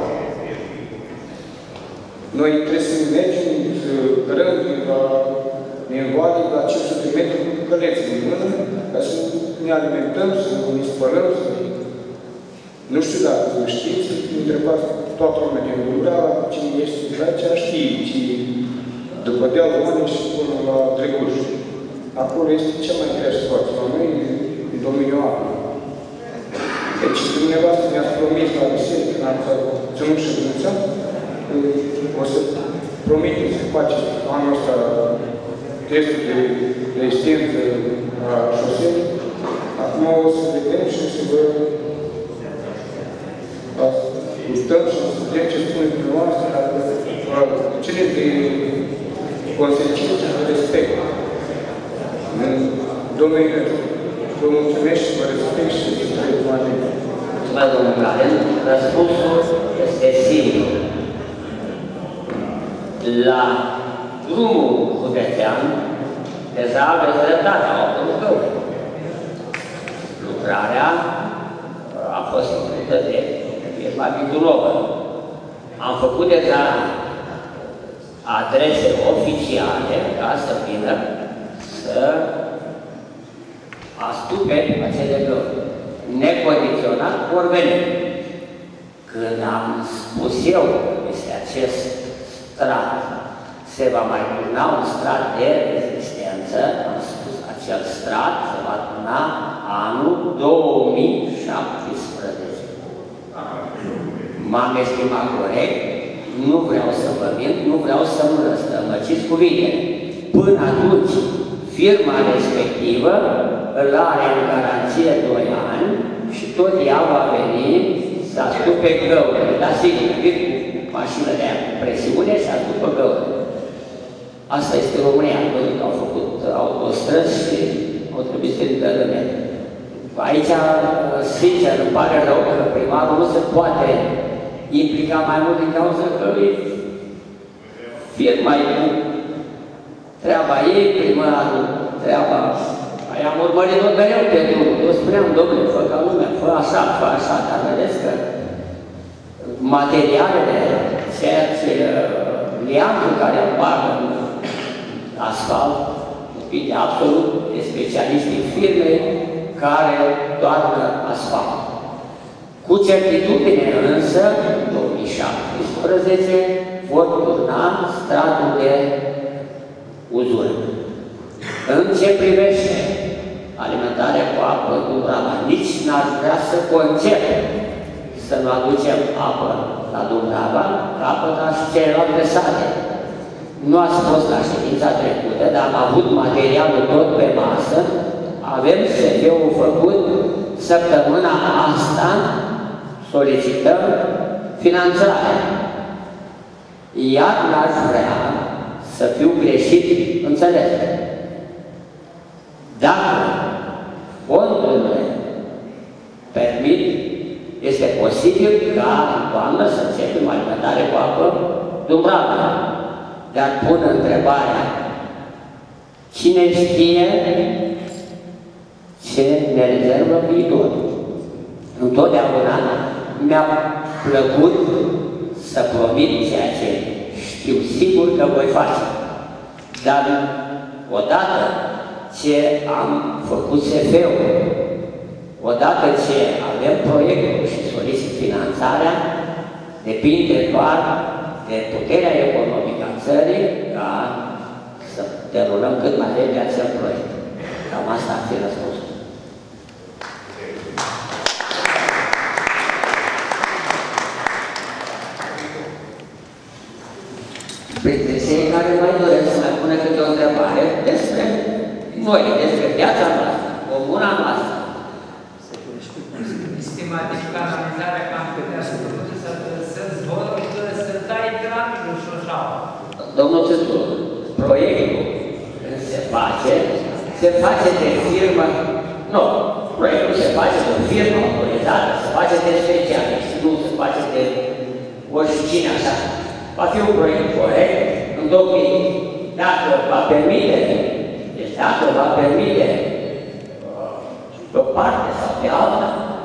Noi trebuie să mergem rând la nevoie la cinci sute de metri cu căleți în mână, ca să ne alimentăm, să ne spălăm, să... Nu știu dacă știți, întrebați toată lumea din Dumbrava, cine este de aceea știe, ci după dealul Mânii și până la Dreguș. Acolo este cea mai grea situație. La noi, în domeniul apei. Deci, dumneavoastră mi-ați promis la biserică, când ați ținut ședința, o să promitem să faceți anul ăsta testul de rezistență a șoselei. Acum o să vedem și să vă ascultăm și să vedem ce spune dumneavoastră, cele de consecințe de respect în domeniul ăsta. Vă mulțumesc și vă respect și vă trăiesc mai bine. Mulțumesc, domnul Galen. Răspunsul este simplu. La drumul județean, deja aveți dreptate, au apărut găuri. Lucrarea a fost făcută de firma Vidulovă. Am făcut deja adrese oficiale ca să vină să astupe acele găuri. Necondiționat vor veni. Când am spus eu este acest strat se va mai turna un strat de rezistență, am spus acel strat se va turna anul două mii șaptesprezece. M-am estimat corect, nu vreau să vă mint, nu vreau să mă răstămăciți cuvintele. Până atunci, firma respectivă îl are în garanție doi ani și tot ea va veni să astupe găurile. Dar sigur, vin cu mașină de aia cu presiune și astupă găurile. Asta este România. Au făcut autostrăzi și au trebuit să ridică râmele. Aici, sincer, îmi pare rău că primarul nu se poate implica mai mult din cauza că firma e cu treaba ei, primarul, treaba. Am urmărit tot mereu pe drum. Eu spuneam, domnule, fă ca lumea, fă așa, fă așa, dar vedeți că materialele, ceea ce liantul care împartă în asfalt, depinde absolut de specialiștii firmei care toarnă asfalt. Cu certitudine însă, în două mii șaptesprezece, vor turna stratul de uzură. În ce privește alimentarea cu apă Dumbrava, nici n-ar vrea să concep să nu aducem apă la Dumbrava, ca apă ca și celelalte sate. Nu ați fost la ședința trecută, dar am avut materialul tot pe masă, avem S V-ul făcut, săptămâna asta solicităm finanțarea. Iar n-aș vrea să fiu greșit înțeles. Dacă fondurile permit, este posibil ca în toamnă să începem alimentare cu apă Dumbrava. Dar pun întrebarea, cine știe ce ne rezervă viitorul? Întotdeauna mi-a plăcut să promit ceea ce știu sigur că voi face. Dar odată ce am făcut S V-ul, odată ce avem proiectul și solicit finanțarea, depinde doar de puterea economică a țării ca să derulăm cât mai repede acel proiect. Cam asta ar fi răspunsul. Printre cei care mai doresc să mai pună câte o întrebare despre noi, despre viața noastră, comuna noastră. Estimativ ca analizarea că am putea să produce să zboră, să tai gramul și așa. Domnul Țătu, proiectul se face, se face de firmă, nu, proiectul se face de o firmă autorizată, se face de specialiști, nu se face de oricine așa. Va fi un proiect corect, în domnul, dacă va permite, deci dacă va permite pe o parte sau pe alta,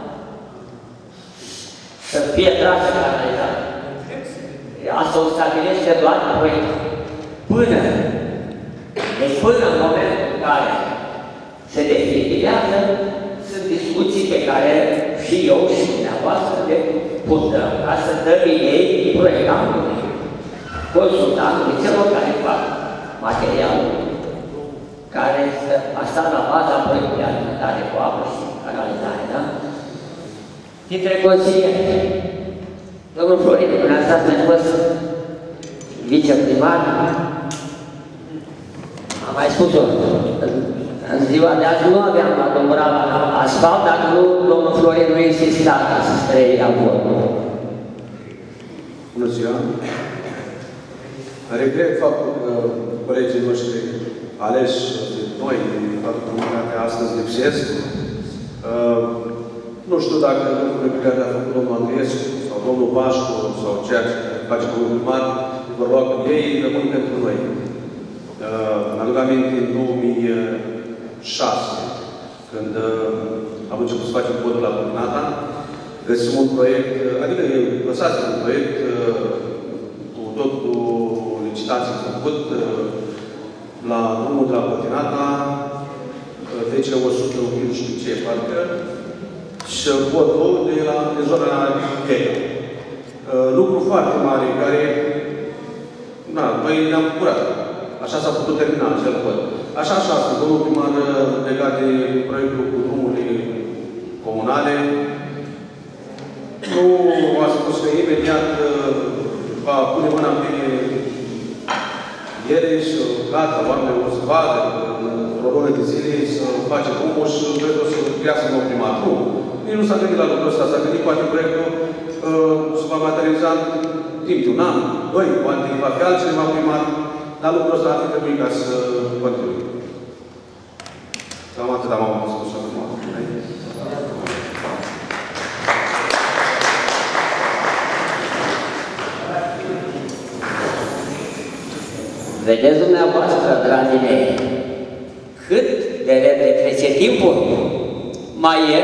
să fie trasă la analizare. Asta o stabilește doar proiectul. Până, deci până în momentul în care se definitivează, sunt discuții pe care și eu și dumneavoastră le purtăm ca să dăm ei proiectantului, consultantului, celor care fac materialul care a stat la baza proiectului de alimentare cu apă și canalizare, da? Dintre consilieri, domnul Florin, când a stat mai fost viceprimar, am mai spus-o, în ziua de azi nu aveam la Dumbrava asfalt, dacă nu, domnul Florin nu insista ca să străie la vot. Bună ziua! Regret faptul că colegii noștri aleși de noi, din toată comunitatea astăzi, lipsesc. Uh, nu știu dacă lucrurile pe care le-a făcut domnul Andriescu sau domnul Pașcu sau ceea ce face domnul primar, vor lua cu ei, rămân pentru noi. Îmi aduc aminte în două mii șase, când am început să facem podul la Pătinata, găsim un proiect, adică lăsați un proiect cu tot cu licitații făcut la drumul de la Pătinata, trece o sută, nu știu ce, parcă, și podul de la de zona Gheia. Lucru foarte mare, care, na, noi ne-am bucurat. Așa s-a putut termina acel pod. Așa, așa, domnul primar, legat de proiectul cu drumurile comunale, nu a spus că imediat va pune mâna pe ele și gata, oamenii o să vadă într-o lună de zile să face drumul și vreau să iasă domnul primar. Nu. Nici nu s-a gândit la lucrul ăsta. S-a gândit poate proiectul se va materializa în timp de un an, doi, poate va fi altcineva primar, dar lucrul ăsta ar fi trebuit ca să continui. Cam atât am avut spus acum. Vedeți dumneavoastră, dragii mei, cât de repede trece timpul, mai e,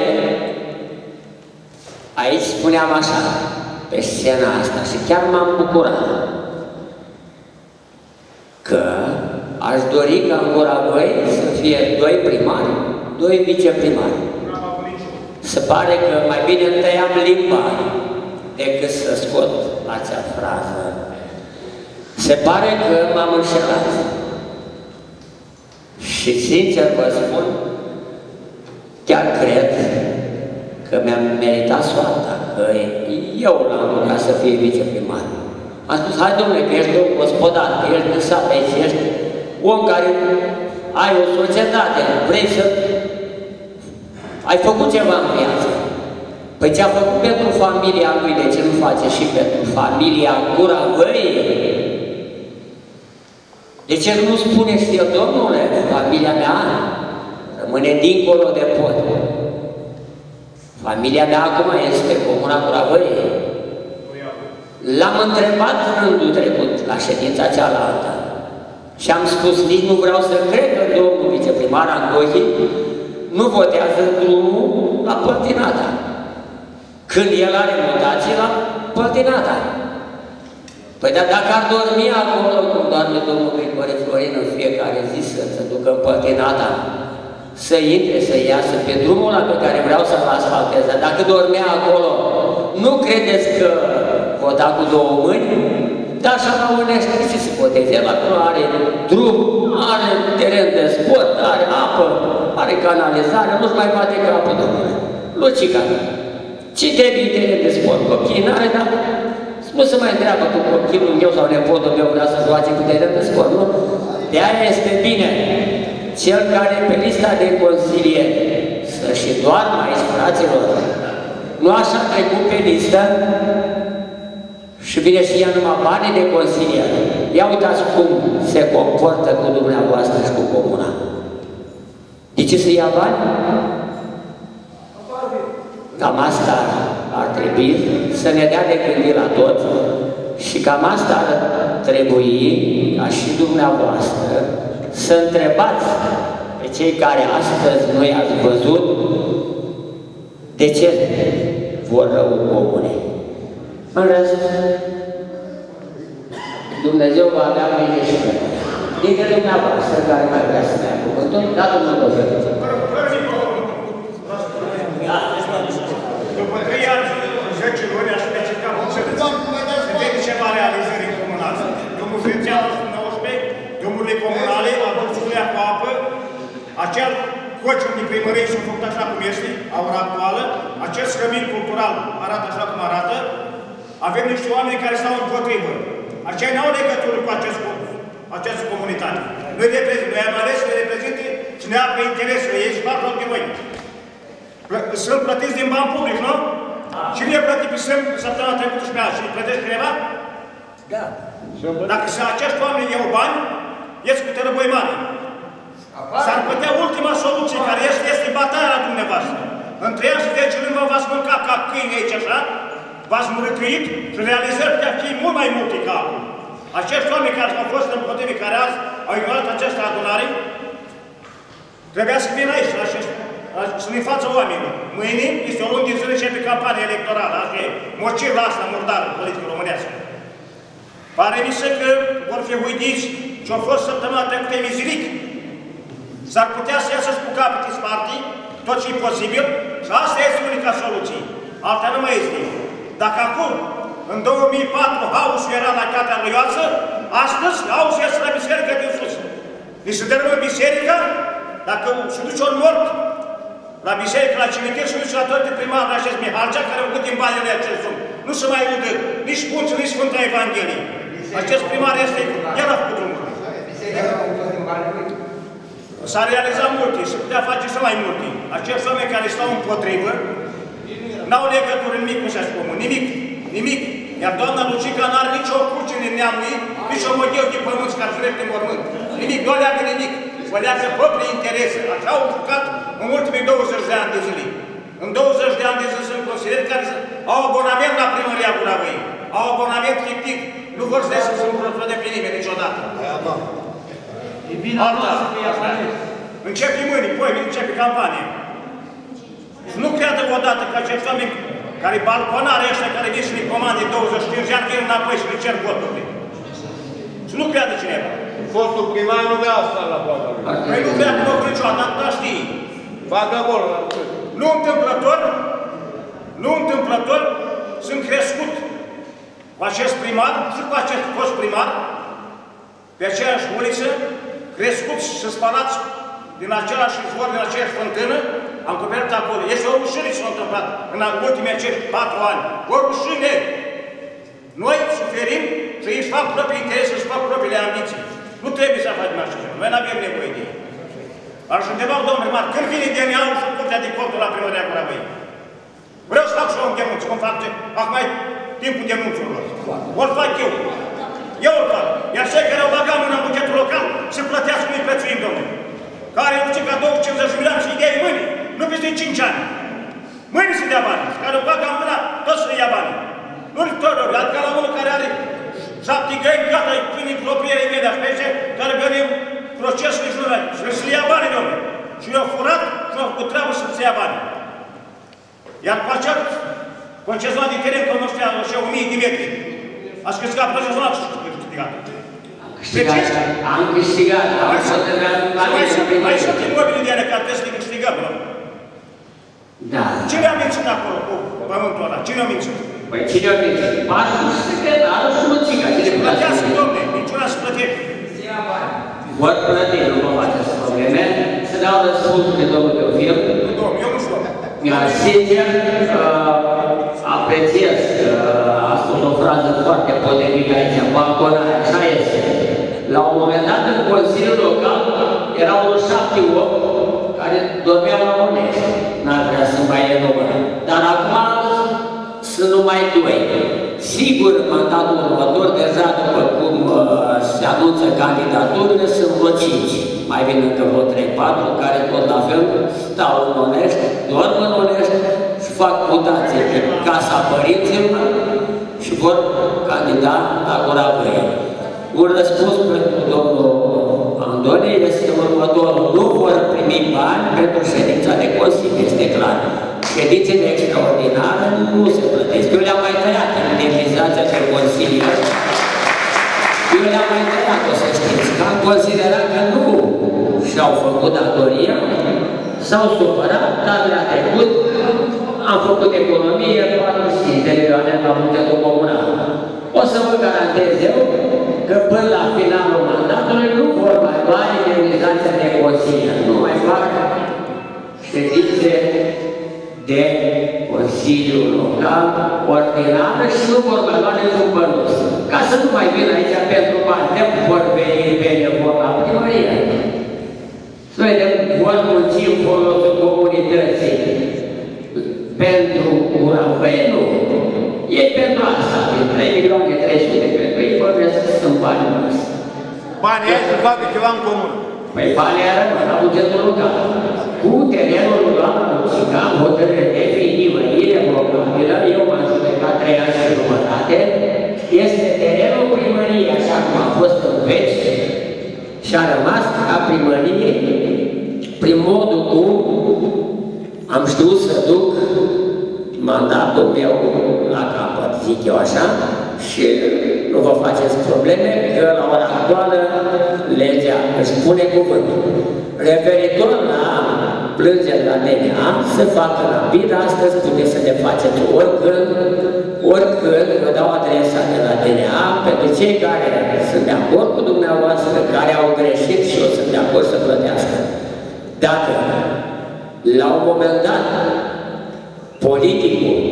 aici spuneam așa, pe scena asta, și chiar m-am bucurat că aș dori ca în Goravăi să fie doi primari, doi viceprimari. Se pare că mai bine îmi tăiam limba decât să scot acea frază. Se pare că m-am înșelat. Și sincer vă spun, chiar cred că mi-am meritat soarta, că eu l-am rugat să fie viceprimar. Am spus, hai domnule, că ești un gospodar, că ești din sat aici, ești om care ai o societate, vrei să... ai făcut ceva în viață. Păi ce-a făcut pentru familia lui, de ce nu face și pentru familia Goravăi? De ce nu spune și eu, domnule, familia mea rămâne dincolo de pod. Familia mea acum este Comuna Goravăi. L-am întrebat rândul trecut la ședința cealaltă și am spus, nici nu vreau să cred că domnul viceprimar Andohi nu votează drumul la Păltinata, când el are mutații la Păltinata. Păi dar dacă ar dormi acolo, cum doarme domnul Grigore Florin în fiecare zi, să se ducă în Păltinata, să intre, să iasă pe drumul ăla pe care vreau să-l asfaltez. Dar dacă dormea acolo, nu credeți că vota cu două mâini? Dar așa la Unește, ce se poteze? El acolo are drum, are teren de sport, are apă, are canalizare, nu-și mai bate capul, domnule. Lucica, ce trebuie teren de sport? Copiii n-are, dar nu se mai întreabă cu copilul meu sau nepotul meu vrea să joace cu teren de sport, nu? De aia este bine cel care pe lista de consilieri să-și doarmă aici, fraților, nu așa trecut pe listă și vine și ia numai banii de consilier. Ia uitați cum se comportă cu dumneavoastră și cu comuna. De ce să ia bani? Cam asta ar trebui să ne dea de gândit la tot și cam asta ar trebui ca și dumneavoastră să întrebați pe cei care astăzi nu i-ați văzut de ce vor rău comunei. În rest, Dumnezeu va avea mâine și mâine. Dintre dumneavoastră care mai vrea să ne ia cuvântul, da, Dumnezeu fericit. După trei ani, zece luni, aș specifica să vede ceva realizări în comunal. Drumul Sfânțeanu nouăsprezece, drumurile comunale, aduțurile cu apă, acel coci unde primării s-au făcut așa cum este, la ora actuală, acest cămin cultural arată așa cum arată, avem niște oameni care stau împotrivă. Aceia n-au legătură cu acest, această comunitate. Noi, noi am ales să ne reprezinte cineva pe interesele ei și fac loc de noi. Sunt plătiți din bani public, nu? Cine e plătit pe semn săptămâna trecută și pe azi? Și plătești cineva? Da. Dacă acești oameni iau bani, ies cu tărăboi mari. S-ar putea ultima soluție care este, este bataia la dumneavoastră. Între ea și zece luni vă v-ați mânca ca câini aici așa, v-ați mărăcăit și realizări putea fi mult mai multe ca acum. Acești oameni care au fost împotrivi, care azi au ignorat această adunare, trebuia să vină aici, la acest, sunt în fața oamenilor. Mâine este o lună de zile începe campania electorală, așa e, mocirla asta murdară politică românească. Pare mi se că vor fi uidiți ce-au fost săptămâna trecută emiziric. S-ar putea să iasă cu capete sparte, tot ce e posibil, și asta este unica soluție. Alta nu mai este. Dacă acum, în două mii patru, hausul era la Catea Răioasă, astăzi hausul este la biserica din sus. Deci se dărâmă biserica, dacă se duce un mort la biserică, la cimitir, se duce la toate primarul la acest Mihalcea, care au făcut din banile acest drum. Nu se mai udă nici punță, nici Sfânta Evanghelie. Acest primar este, el a făcut drumul. S-a realizat multe, se putea face și mai multe. Acești oameni care stau împotrivă, n-au legătură nimic cu așa spune, nimic, nimic. Iar doamna Lucica n-are nicio cruce în neamul ei, nici o mogheu de pământ care se repte în mormânt. Nimic, nu leagă nimic. O leagă proprii interese. Așa au jucat în ultimii douăzeci de ani de zile. În douăzeci de ani de zile sunt consilieri care au abonament la primăria Gura Văii. Au abonament fictiv. Nu vor să să se împrățoade pe nimeni niciodată. E bine să fie ales. Începe mâine, poi începe campania. Și nu creadă odată că acești oameni care balconare ăștia care vin și le comande douăzeci și cinci de ani, vin înapoi și le cer voturile. Și nu creadă cineva. Fostul primar nu vrea asta la poata lui. Păi nu vrea cu locul niciodată, dar știi. Facă acolo. Nu întâmplător, nu întâmplător, sunt crescut cu acest primar și cu acest fost primar, pe aceeași uliță, crescuți și spălați din același izvor, din aceeași fântână, am coperit acolo. Este o rușine ce s-a întâmplat în ultimii acești patru ani. O rușine! Noi suferim și ei își fac proprii interese, își fac propriile ambiții. Nu trebuie să facem așa ceva. Noi nu avem nevoie de ei. Aș întreba, domnul primar, când vine D N A-ul și curtea de conturi la primăria Gura Văii? Vreau să fac și eu un denunț, cum fac acum e timpul denunțurilor. O-l fac eu. Eu îl fac. Iar cei care au bagat mâna în bugetul local să plătească nu-i prețuim, domnule. Care duce ca două sute cincizeci de milioane și idei mâine, nu peste cinci ani. Mâine se dea bani. Care au bagat mâna, tot să ia bani. Nu-l tărări, adică la unul care are șapte grăini, gata, îi pune în propriere imediat pe ce, care venim procesul nici nu mai. Să le ia bani, domnule. Și eu au furat și au făcut treabă să-ți ia bani. Iar cu acel concesionat de teren, că nu știa așa o mie de metri. Ați câștigat concesionat și câștigat. Am câștigat, am câștigat. Mai sunt imobile de ale care trebuie să le câștigăm, nu? Da. Cine a mințit acolo cu pământul ăla? Cine a mințit? Păi cine a mințit? Pașul și secretarul și Lucica. Plătească, domnule, niciuna să plătește. Vor plăti, nu vă faceți probleme. Să dau răspunsul de domnul Teofil. Domnul, eu nu știu. Sincer, apreciez că a spus o frază foarte potrivnică aici, în balconare, așa este. La un moment dat, în Consiliul Local, erau vreo șapte opt care dormeau la onești. N-ar vrea să mai e numără. Dar acum sunt numai doi. Sigur, în mandatul următor, deja după cum uh, se anunță candidaturile, sunt vreo cinci. Mai vin încă vreo trei patru, care tot la fel stau în onești, dorm în onești și fac mutație pe casa părinților și vor candida la Gura Văii. Un răspuns pentru domnul Andone este următorul. Nu vor primi bani pentru ședința de Consiliu, este clar. Ședințele extraordinare nu se plătesc. Eu le-am mai tăiat în indemnizația pe Consiliu. Eu le-am mai tăiat, o să știți, că am considerat că nu și-au făcut datoria, s-au supărat, dar le-a trecut, am făcut economie, patruzeci și cinci de milioane la bugetul comunal. O să vă garantez eu că până la finalul mandatului nu vor mai lua indemnizația de Consiliu, nu mai fac ședințe de Consiliul Local ordinară și nu vor mai lua niciun bănuț. Ca să nu mai vin aici pentru bani, de vor veni, veni, vor la primărie. Să vedem, vor mulți în folosul comunității. Pentru Gura Văii, nu. E pentru asta, de trei milioane trei sute pentru ei, vorbesc că sunt bani mulți. Banii aia să facă ceva în comun. Păi banii aia rămân la bugetul local. Cu terenul lui doamna Lucica, am hotărâre definitivă, irrevocabilă, eu m-am judecat trei ani și jumătate, este terenul primăriei, așa cum a fost în veci, și Și a rămas ca primărie prin modul cum am știut să duc mandatul meu la capăt, zic eu așa, și nu vă faceți probleme că la ora actuală legea își pune cuvântul. Referitor la plângeri la D N A, se facă rapid, astăzi puteți să le faceți oricând, oricând vă dau adresa de la D N A pentru cei care sunt de acord cu dumneavoastră, care au greșit și eu sunt de acord să plătească. Dacă la un moment dat politicul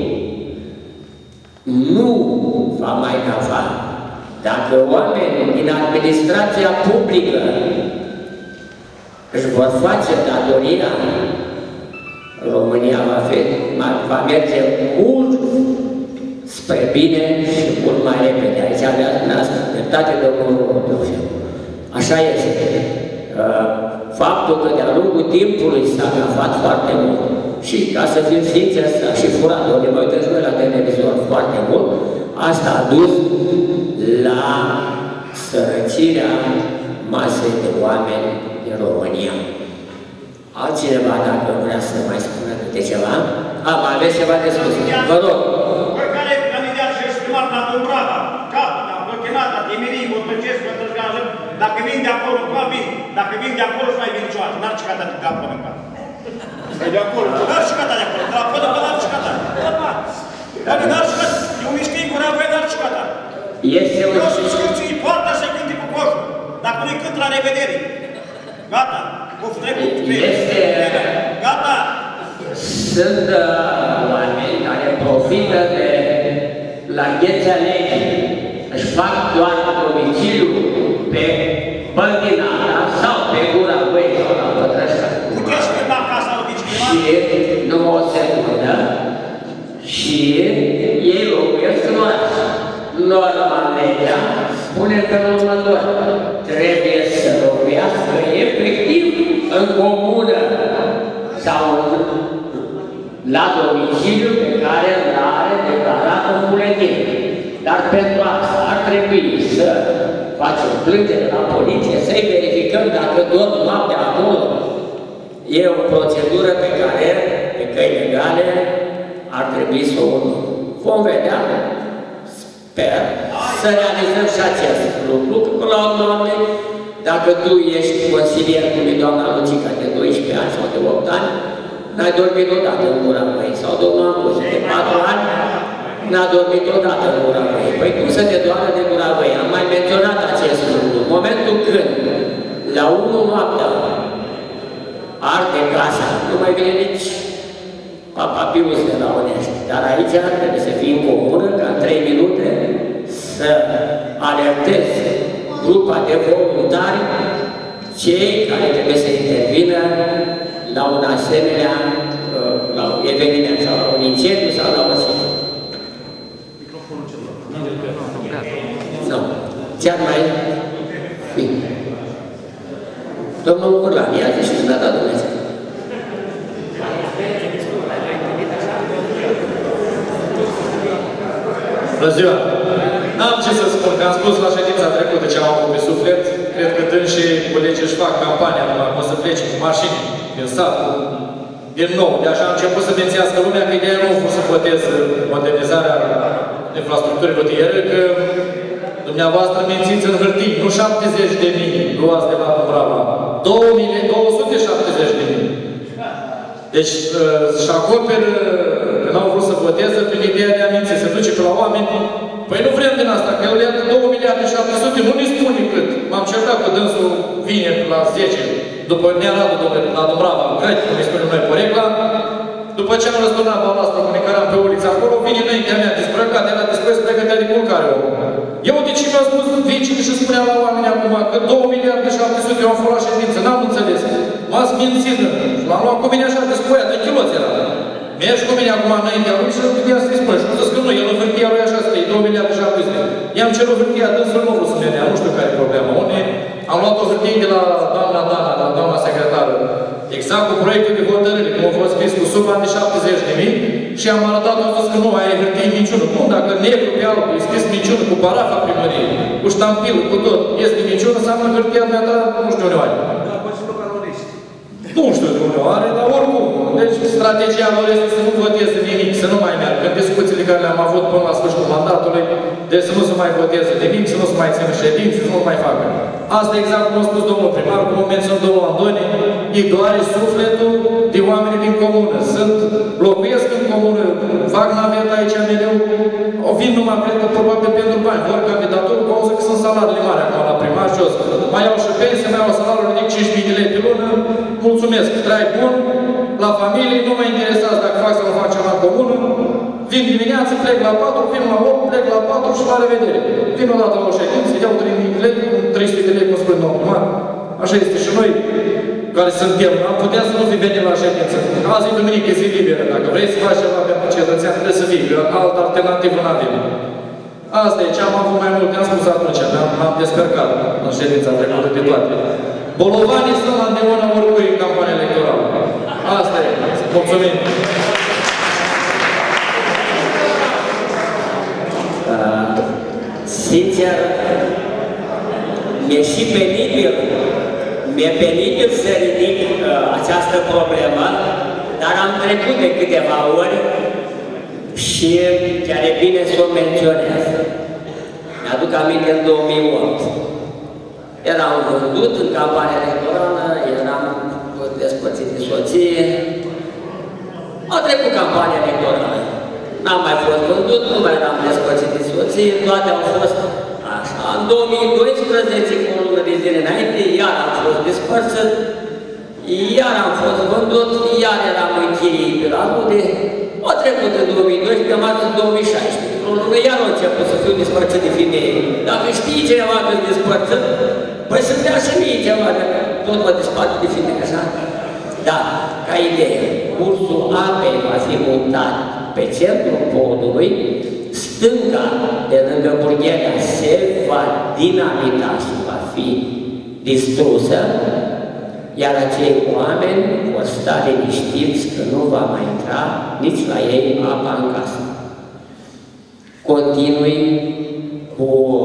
nu va mai cava, dacă oamenii din administrația publică își vor face datoria, România va, fi, va merge mult spre bine și mult mai repede. Aici aveați dreptate de omul. Așa este. Faptul că de-a lungul timpului s-a gafat foarte mult și, ca să fim sinceri, s-a și furat, unde mă uităm și noi la televizor foarte mult, asta a dus la sărăcirea masei de oameni din România. Altcineva, dacă vrea să mai spună câte ceva? A, mai aveți ceva de spus? Vă rog. Voi care candidat și exprimar la Dumbrava, Capna, Băchenata, Timerii, Botăcesc, Bătășgajă, dacă vin de acolo, nu vin. Dacă vin de acolo, nu mai vin niciodată. N-ar ce cata de capă în cap. Păi de acolo, n-ar ce cata de acolo. Dar până că n-ar ce cata. Dacă n-ar ce cata, eu mișcă-i gura, voi n-ar ce cata. Este un... Eu sunt scriu poarta și cânti cu coșul. Dacă nu-i cânt la revedere. Gata. Uf, trecut. Este... Gata. Sunt uh, oameni care profită de larghețea legii. Își fac doar domiciliu pe Băldinata sau pe Gura Băi sau la Pătrășa. Puteți filma casa lui Vicimar? Și nu o secundă. Și ei locuiesc în oraș. Normal legea spune că în următor trebuie să locuiască efectiv în comună sau la domiciliu pe care îl are declarat în buletin. Dar pentru asta ar trebui să facem plângere la poliție, să-i verificăm dacă dorm noaptea acolo. E o procedură pe care, pe căi legale, ar trebui să o urmăm. Vom vedea, sper, să realizăm și acest lucru, că până la urmă, dacă tu ești consilier cum e doamna Lucica de doisprezece ani sau de opt ani, n-ai dormit odată în Gura Băi, sau domnul Ambrose de patru ani, n-a dormit odată în Gura Băi. Păi cum să te doară de Gura Băi? Am mai menționat acest lucru. În momentul când, la unu noaptea, arde casa, nu mai vine nici Papa Pius de la Onești. Dar aici trebuie să fii în comună, ca în trei minute, să alertezi grupa de voluntari, cei care trebuie să intervină la un asemenea la un eveniment sau la un incendiu sau la o zi. Nu. Ce-ar mai fi? Domnul Urlan, i-a zis și nu mi-a dat Dumnezeu. Bună ziua! N-am ce să spun, că am spus la ședința trecută ce am avut pe suflet. Cred că dânsii colegii își fac campania, o să plece cu mașini din sat, din nou. De așa a început să mențească lumea că ideea nu a fost să voteze modernizarea infrastructurii rutiere, că dumneavoastră mențiți în hârtii, nu șaptezeci de mii luați de la Dumbrava, două sute șaptezeci de mii. Deci și acoperă, că n-au vrut să voteze, prin ideea de a minți, se duce pe la oameni. Păi nu vrem din asta, că el ia de două miliarde șapte sute, nu ne spune cât. M-am certat cu dânsul vineri la zece, după Nearadu la Dumbrava, cred că ne spunem noi porecla. După ce am răsturnat balastă, comunicarea pe ulița acolo, vine înaintea mea disprăcat, era dispus pregătea de culcare omul. Eu de ce mi-au spus vicini și spunea la oameni acum că două miliarde șapte sute eu am fost la ședință, n-am înțeles. M-ați mințit, l-am luat cu mine așa de scoia, de chiloți era. Mergi cu mine acum înaintea lui și putea să-i spui. Și am zis că nu, el în hârtia lui așa scrie, două miliarde șapte sute. I-am cerut hârtia, dânsul nu vrut să ne dea, nu știu care e problema. Unde am luat o hârtie de la doamna Dana, la doamna secretară, exact cu proiectul de hotărâre, cum a fost scris cu suma de șaptezeci de mii și am arătat, am zis că nu, aia e hârtie minciună. Cum, dacă negru pe alb e scris minciună cu parafa primăriei, cu ștampil, cu tot, este minciună, înseamnă hârtia mea, dar nu știu unde o are. Nu știu de unde o are, dar oricum. Deci strategia lor este să nu voteze nimic, să nu mai meargă. În discuțiile care le-am avut până la sfârșitul mandatului, deci să nu se mai voteze nimic, să nu se mai țină ședințe, să nu mai facă. Asta e exact cum a spus domnul primar, cum a menționat domnul Andoni, îi doare sufletul de oameni din comună. Sunt, locuiesc în comună, fac naveta aici mereu, o vin numai, cred că probabil pentru bani, vor candidatură, că că sunt salariile mari acum la primar jos. Mai iau și pensie, mai iau salariul ridic cinci mii de lei pe lună, mulțumesc, trai bun, la familie, nu mă interesează dacă fac sau nu fac ceva în comună, vin dimineața, plec la patru, vin la opt, plec la patru și la revedere. Vin o dată la o ședință, iau trei mii de lei, trei sute de lei, cum spune domnul primar. Așa este și noi, care suntem. Am putea să nu fi venit la ședință. Azi e duminică, e zi liberă. Dacă vrei să faci ceva pentru cetățean, trebuie să vii. Altă alternativă nu avem. Asta e ce am avut mai mult, am spus atunci, m-am descărcat în ședința trecută de toate. Bolovanii sunt la îndemână oricui în campania electorală. Asta e. Mulțumim! Uh, sincer, mi-e și penibil, mi-e penibil să ridic uh, această problemă, dar am trecut de câteva ori și chiar e bine să o menționez. Mi-aduc aminte în două mii opt. Eram vândut în campania electorală, eram despărțit de soție. A trecut campania electorală. N-am mai fost vândut, nu mai eram despărțit de soție, toate au fost așa. În două mii doisprezece, cu o lună de zile înainte, iar am fost despărțit, iar am fost vândut, iar eram încheiat pe la rude. A trecut în două mii doisprezece, am ajuns în două mii șaisprezece. O lună iar a început să fiu despărțit de femeie. Dacă știi cineva că e despărțit, păi să-mi dea și mie ceva, că tot mă desparte de femeie, așa? Da, ca idee, cursul apei va fi mutat pe centrul podului, stânga de lângă Burghenia se va dinamita și va fi distrusă, iar acei oameni vor sta liniștiți că nu va mai intra nici la ei apa în casă. Continui cu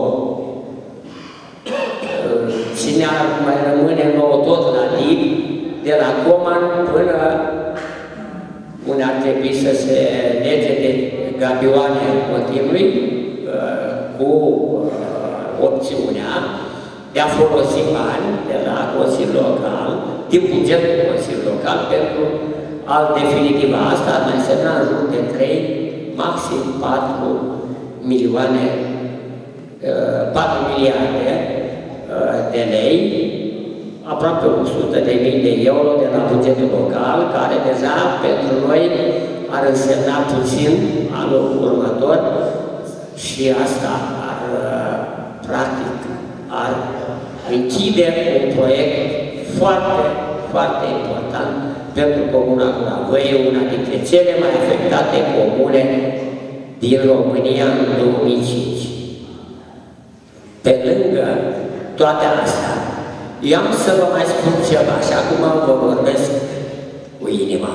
cine ar mai rămâne nou tot la D I P, de la Coman până unde ar trebui să se lege de gabioane continui cu opțiunea de a folosi bani de la Consiliul Local, din bugetul Consiliului Local, pentru a definitiva asta, ar mai însemna în jur de trei, maxim patru milioane, patru miliarde de lei, aproape o sută de mii de euro de la bugetul local, care deja pentru noi ar însemna puțin anul următor și asta ar, practic, ar închide un proiect foarte, foarte important pentru Comuna Gura Văii, una dintre cele mai afectate comune din România în două mii cinci. Pe lângă toate astea, eu am să vă mai spun ceva, așa cum vă vorbesc cu inima.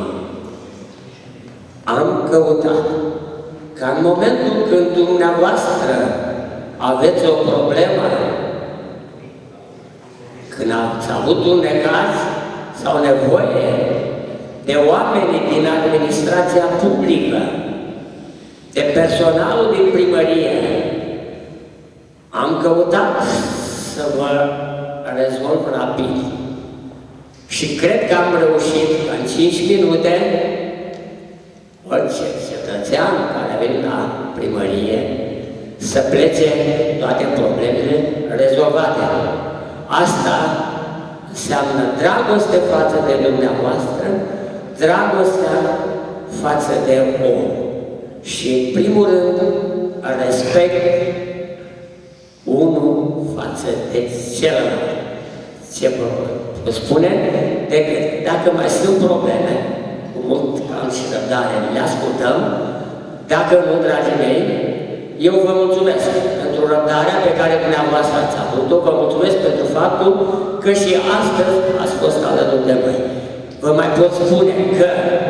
Am căutat ca în momentul când dumneavoastră aveți o problemă, când ați avut un necaz sau nevoie de oameni din administrația publică, de personalul din primărie, am căutat să vă rezolv rapid. Și cred că am reușit ca în cinci minute orice cetățean care a venit la primărie să plece toate problemele rezolvate. Asta înseamnă dragoste față de dumneavoastră, dragostea față de om. Și în primul rând, respect unul față de celălalt. Ce vă spune? Decât dacă mai sunt probleme, cu mult calm și răbdare, le ascultăm. Dacă nu, dragii mei, eu vă mulțumesc pentru răbdarea pe care dumneavoastră ați avut-o, vă mulțumesc pentru faptul că și astăzi ați fost alături de noi. vă mai pot spune că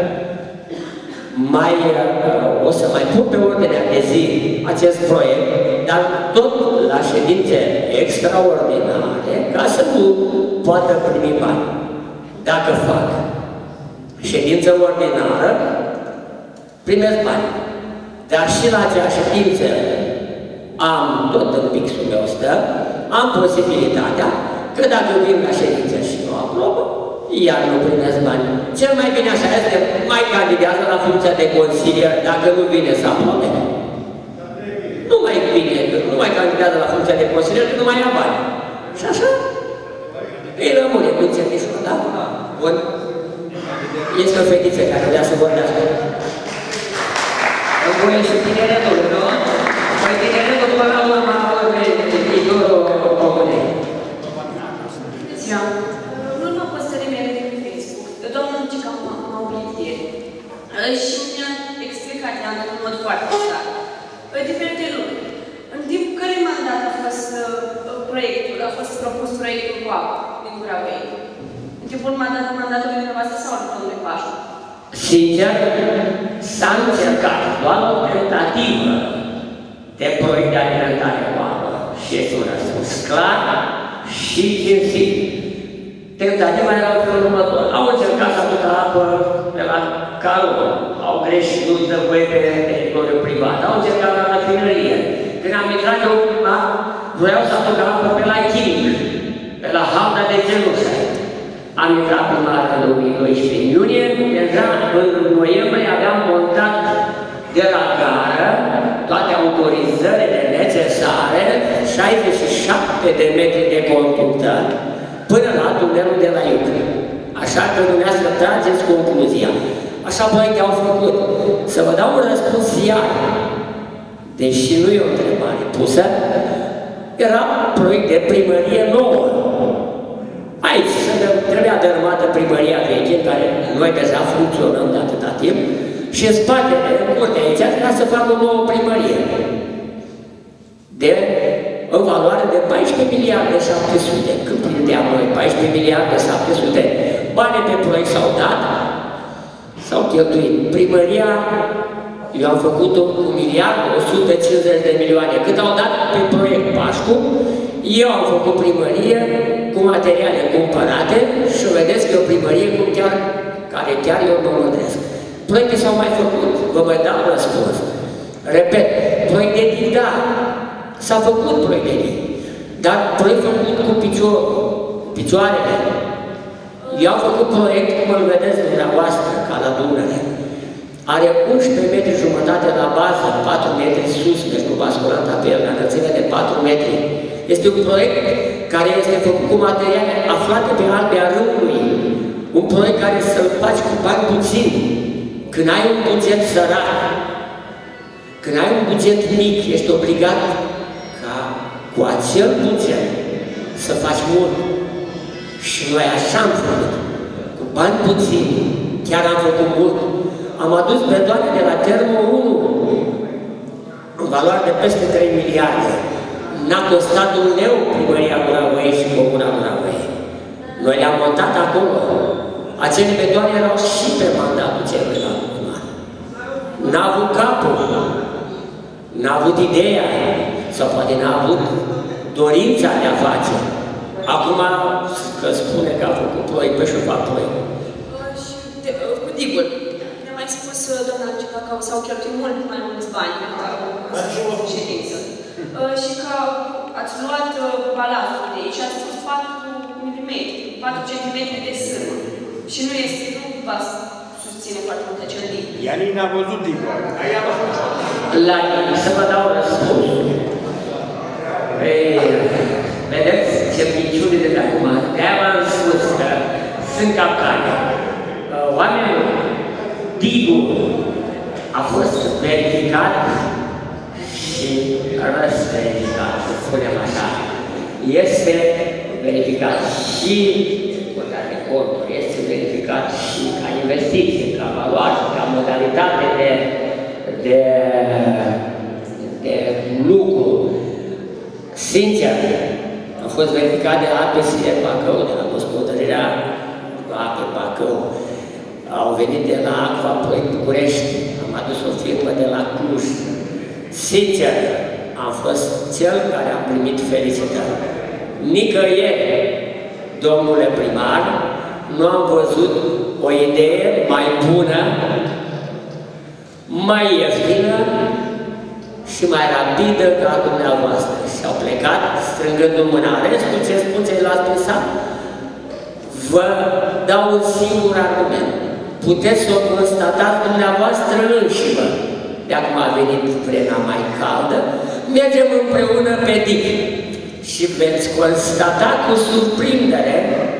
mai, uh, o să mai pun pe ordinea de zi acest proiect, dar tot la ședințe extraordinare, ca să nu poată primi bani. Dacă fac ședință ordinară, primesc bani. Dar și la acea ședință am tot în pixul meu stă, am posibilitatea că dacă vin la ședință și nu aprobă, iar nu primesc bani. Cel mai bine așa este, mai candidează la funcția de consilier dacă nu vine să aprobe. Nu mai vine, nu mai candidează la funcția de consilier, că nu mai ia bani. Și așa îi rămâne cu înțepișul, da? Bun. Este o fetiță care vrea să vorbească. În voie și tineretul, nu? Păi tineretul după la urmă de viitorul comunei. În urma postării mele de pe Facebook, domnul Cica m-a oprit ieri și mi-a explicat în mod foarte clar diferite lucruri. În timpul cărui mandat a fost proiectul, a fost propus proiectul cu apă din Gura Văii? În timpul mandatului dumneavoastră sau al domnului Pașcu? Sincer, s-a încercat doar o tentativă de proiect de alimentare cu apă și este un răspuns clar și cinstit. Tentativa era în felul următor. Au încercat să aducă apă pe la Carol, au greșit, nu dă voie pe teritoriul privat, au încercat la rafinărie. Când am intrat eu prima, vreau să aducă apă pe la chimic, pe la halda de gelusă. Am intrat prima dată în două mii doisprezece, în iunie, deja în noiembrie aveam montat de la gară toate autorizările necesare, șaizeci și șapte de metri de conductă, până la tunelul de la Iuc. Așa că dumneavoastră trageți concluzia. Așa proiecte au făcut. Să vă dau un răspuns iar, deși nu e o întrebare pusă, era proiect de primărie nouă. Aici trebuia dărâmată primăria veche, în care noi deja funcționăm de atâta timp, și în spatele, în curtea aici, trebuia să facă o nouă primărie. De în valoare de paisprezece miliarde șapte sute. Când prindeam noi paisprezece miliarde șapte sute, banii pe proiect s-au dat, s-au cheltuit. Primăria, eu am făcut-o cu un miliard o sută cincizeci de milioane. Cât au dat pe proiect Pașcu, eu am făcut primărie cu materiale cumpărate și vedeți că e o primărie cu chiar, care chiar eu mă mândresc. Proiecte s-au mai făcut, vă mai dau răspuns. Repet, proiect de Dida. S-a făcut proiect de Dida, dar proiect făcut cu picior, picioarele. Eu am făcut proiect, cum îl vedeți dumneavoastră, ca la Dunăre. Are unsprezece metri jumătate la bază, patru metri sus, deci cu basculant apel, la înălțime de patru metri. Este un proiect care este făcut cu materiale aflate pe albia râului. Un proiect care să-l faci cu bani puțini. Când ai un buget sărac, când ai un buget mic, ești obligat ca cu acel buget să faci mult. Și noi așa am făcut. Cu bani puțini, chiar am făcut mult. Am adus bedoane de la Termo unu, în valoare de peste trei miliarde. N-a costat un leu primăria Gura Văii și Comuna Gura Văii. Noi le-am montat acolo. Acele bedoane erau și pe mandatul celui la primar. N-a avut capul, n-a avut ideea, sau poate n-a avut dorința de a face. Acum, că spune că a făcut proiect, pe și fac proiect. Cu digul, ne-a mai spus doamna Cica că s-au cheltuit mult mai mulți bani în ședință. Și că ați luat balaful de aici și ați pus patru milimetri, patru centimetri de sârmă. Și nu este, nu va susține foarte mult acel dig. Ea nici n-a văzut digul. La să vă dau răspunsul. Vedeți ce minciunile de acum. De-aia v-am spus că sunt capcane. Oamenii, digul a fost verificat și răsverificat, să spunem așa. Este verificat și de conturi, este verificat și ca investiție, ca valoare, ca modalitate de, de, de lucru. Sincer, a fost verificat de A P S Bacău, de la gospodărirea A P Bacău. Bacău, au venit de la Aqua Proiect București, am adus o firmă de la Cluj. Sincer, am fost cel care a primit felicitări. Nicăieri, domnule primar, nu am văzut o idee mai bună, mai ieftină și mai rapidă ca dumneavoastră. Și au plecat strângându-mi mâna. Restul ce spun ceilalți pe sat, vă dau un singur argument. Puteți să o constatați dumneavoastră înșivă. De acum a venit vremea mai caldă, mergem împreună pe dig și veți constata cu surprindere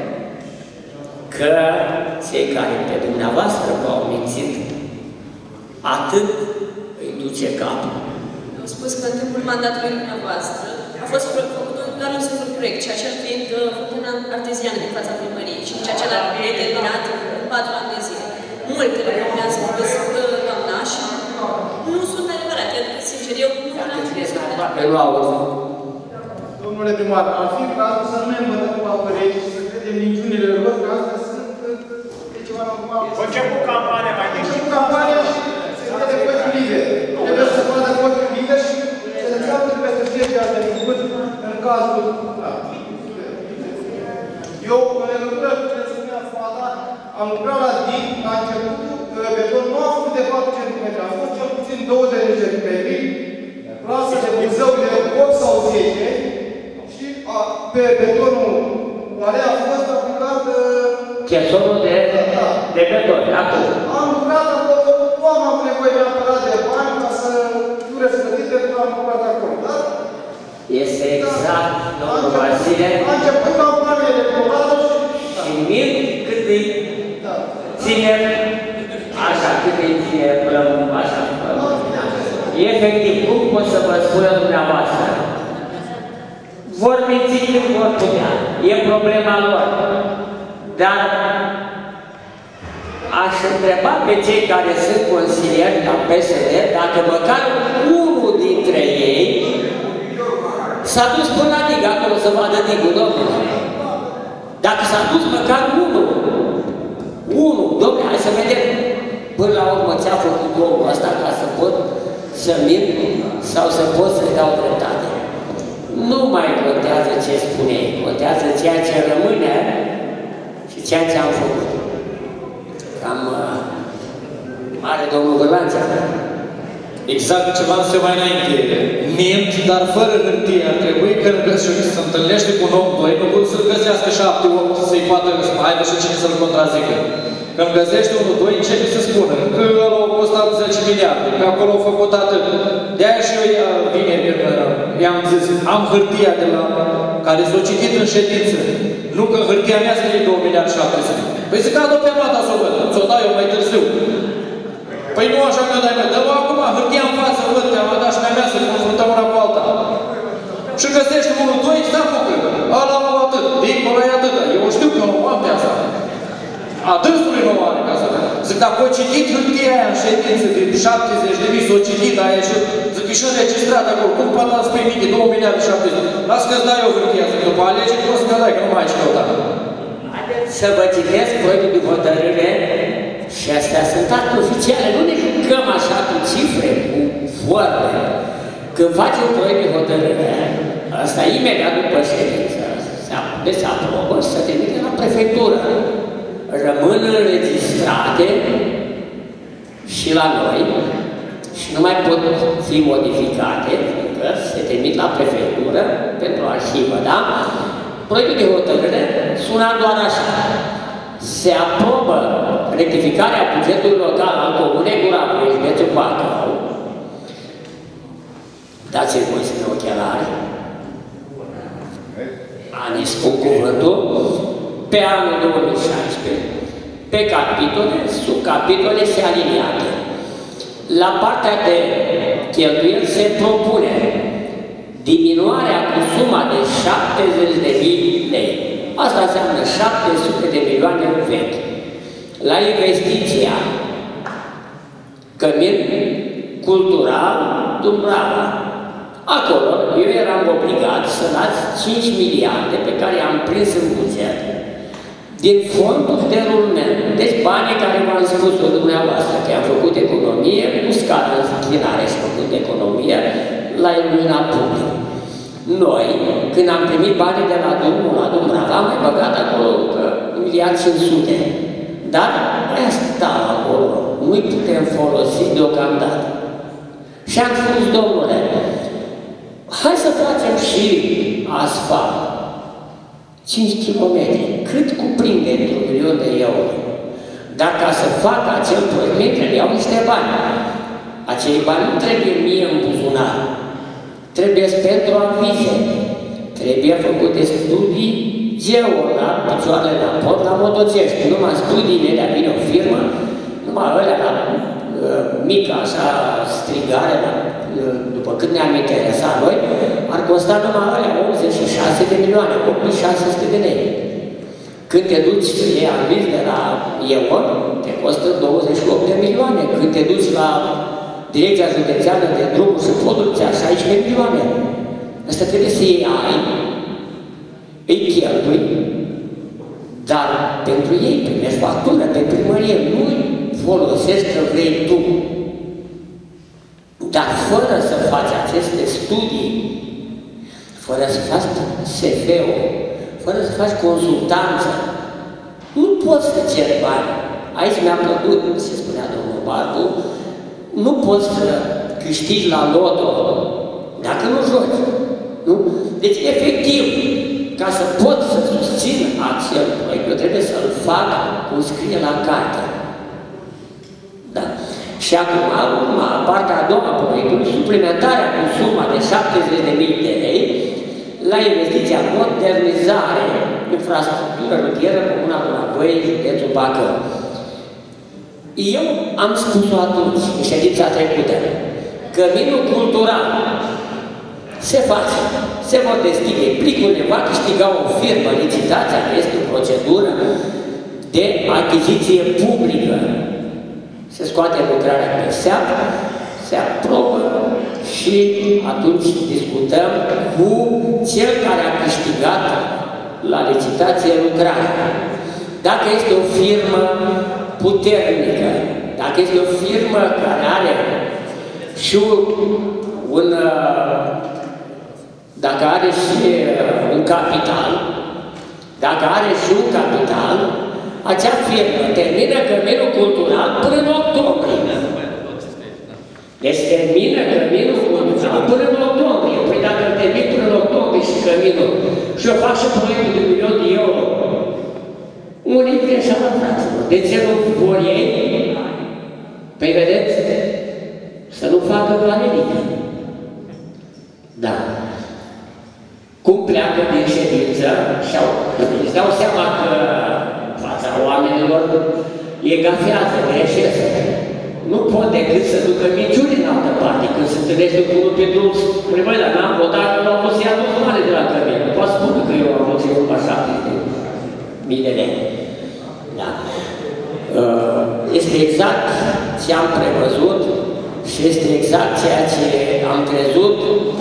că cei care pe dumneavoastră v-au mințit atât îi duce capul. Am spus că în timpul mandatului dumneavoastrtre a fost făcut doar un singur proiect, ceea ce fiind făptuna arteziană din fața primăriei și ceea ce l-a determinat în patru ani de zile. Multele, cum mi-a spus doamna, și nu sunt adevărate, adică, sincer, eu nu l-am înțeles. Nu aud. Domnule primar, ar fi cazul să nu ne îmbătăm cu apărări și să credem minciunile lor, că astea sunt de ceva normal. Vă început campania mai mică. Început campania și se vede cu ochiul liber. Trebuie să se vadă cu ochiul liber și se înțeapă trebuie să fie ceea ce a făcut în cazul. Eu, în legătură cu ce spunea fata, am lucrat la D I C, la început, beton nu a fost de patru centimetri, a fost cel puțin douăzeci de centimetri, plasă de Buzău de opt sau zece și a, pe betonul care a fost aplicat... Chesonul de, da, de beton, acolo. Am lucrat acolo, nu am avut nevoie neapărat de bani ca să fiu răsplătit pentru că am lucrat acolo, da? Este exact, da, domnul Vasile. A început campania electorală și... Și mir cât îi da, ține, așa, cât îi ține plămân, așa, plămân. Efectiv, cum pot să vă spun dumneavoastră? Vor minți când vor putea. E problema lor. Dar aș întreba pe cei care sunt consilieri la P S D dacă măcar unul dintre ei s-a dus până la dig, acolo să vadă digul, domnule. Dacă s-a dus măcar unul, unul, domnule, hai să vedem până la urmă ce a făcut omul ăsta ca să pot să mir sau să pot să-i dau dreptate. Nu mai contează ce spune ei, contează ceea ce rămâne și ceea ce am făcut. Cam uh, mare domnul Vârlanța. Exact ce v-am spus mai înainte. Mint, dar fără hârtie. Ar trebui că se întâlnește cu un om, doi, nu pot să-l găsească șapte, opt, să-i poată aibă și cine să-l contrazică. Când găsește unul, doi, începe să spună că ăla a costat zece miliarde, că acolo a făcut atât. De-aia și eu vine când i-am zis, am hârtia de la care s-a citit în ședință. Nu că hârtia mea scrie două miliarde șapte sute. Păi zic, adu pe mata să o văd, ți-o dau eu mai târziu. Păi nu așa mi-o dai mea, dă-mă acum hârtia în față, văd, te-am dat și mea să confruntăm una cu alta. Și găsești unul, doi, stai apucă. Ăla nu atât, dincolo e atât. Eu știu că nu am pe asta. Adânsului nu are ca să văd. Zic, dacă o citit hârtia aia în ședință de șaptezeci de mii, s-o citit aia și zic, e și înregistrat acolo. Cum poate să spui mică, două miliarde șaptezeci de mii. Las că-ți dai o hârtia, zic, după alegeri poți să-mi dai, că nu mai ai ce căuta. Să vă citesc proiectul de hotărâre și astea sunt acte oficiale. Nu ne jucăm așa cu cifre, cu vorbe. Când faci un proiect de hotărâre, asta imediat după ședință, se aprobă și se trimite la prefectură. Rămân înregistrate și la noi și nu mai pot fi modificate, că se trimit la prefectură pentru arhivă, da? Proiectul de hotărâre sună doar așa. Se aprobă rectificarea bugetului local al Comunei Guracu, județul Bacău. Dați-mi voi să ne ochelari. Ani spun cuvântul. Pe anul două mii șaisprezece, pe capitole, subcapitole și aliniate. La partea de cheltuieli se propune diminuarea cu suma de șaptezeci de mii lei. Asta înseamnă șapte sute de milioane vechi. La investiția Cămin Cultural Dumbrava. Acolo eu eram obligat să dați cinci miliarde pe care i-am prins în buget. din fondul de rulment. Deci banii care v-am spus-o dumneavoastră, că am făcut economie, nu scadă în închinare și făcut economie la iluminat public. Noi, când am primit banii de la drumul la Dumbrava, am mai băgat acolo că un miliard cinci sute. Dar aia stau acolo, nu-i putem folosi deocamdată. Și am spus, domnule, hai să facem și asfalt. cinci kilometri. Cât cuprinde un milion de euro? Dar ca să fac acel proiect, mi trebuiau niște bani. Acei bani nu trebuie mie în buzunar. Trebuie pentru avize. Trebuie făcute studii geo la picioarele la port, la motocicletă. Numai studiile alea vine o firmă, numai alea la uh, mică, așa, strigare, la, uh, după cât ne-am interesat noi, ar costa numai alea optzeci și șase de milioane, opt mii șase sute de lei. Când te duci să iei aviz de la Ion, te costă douăzeci și opt de milioane. Când te duci la Direcția Județeană de Drumuri și Poduri, șaisprezece de milioane. Asta trebuie să iei ai, îi cheltui, dar pentru ei primești factură pe primărie, nu-i folosești că vrei tu. Dar fără să faci aceste studii, fără să faci S F-ul, fără să faci consultanță, nu poți să ceri bani. Aici mi-a plăcut, ce spunea domnul Barbu, nu poți să câștigi la loto dacă nu joci. Nu? Deci, efectiv, ca să pot să susțin acel proiect, eu trebuie să-l fac cum scrie la carte. Da. Și acum, urma, partea a doua a proiectului, suplimentarea cu suma de șaptezeci de mii de lei la investiția modernizare, infrastructură rutieră, Comuna Dunăvăi, județul Bacău. Eu am spus-o atunci, în ședința trecută, că Căminul cultural se face, se vor deschide plicurile, va câștiga o firmă, licitația este o procedură de achiziție publică. Se scoate lucrarea pe seap, se aprobă și atunci discutăm cu cel care a câștigat la licitație lucrarea. Dacă este o firmă puternică, dacă este o firmă care are și un, dacă are și un capital, dacă are și un capital, acea firmă termină căminul cultural până în octombrie. Deci termină căminul cultural până în octombrie. Păi dacă îl termin până în octombrie și căminul și eu fac și proiectul de un milion de euro, unii greșeală, fraților. De ce nu vor ei? Păi vedeți, să nu facă planetică. Da. Cum pleacă din ședință și-au, își dau seama că fața oamenilor e gafează, greșesc. Nu pot decât să ducă minciuni în altă parte, când se întâlnește cu unul pe drum, spune, băi, dar n-am votat, că l-au pus ea toți mare de la cămin. Nu poate spune că eu am votat eu așa de mii de lei. Da. Este exact ce am prevăzut și este exact ceea ce am crezut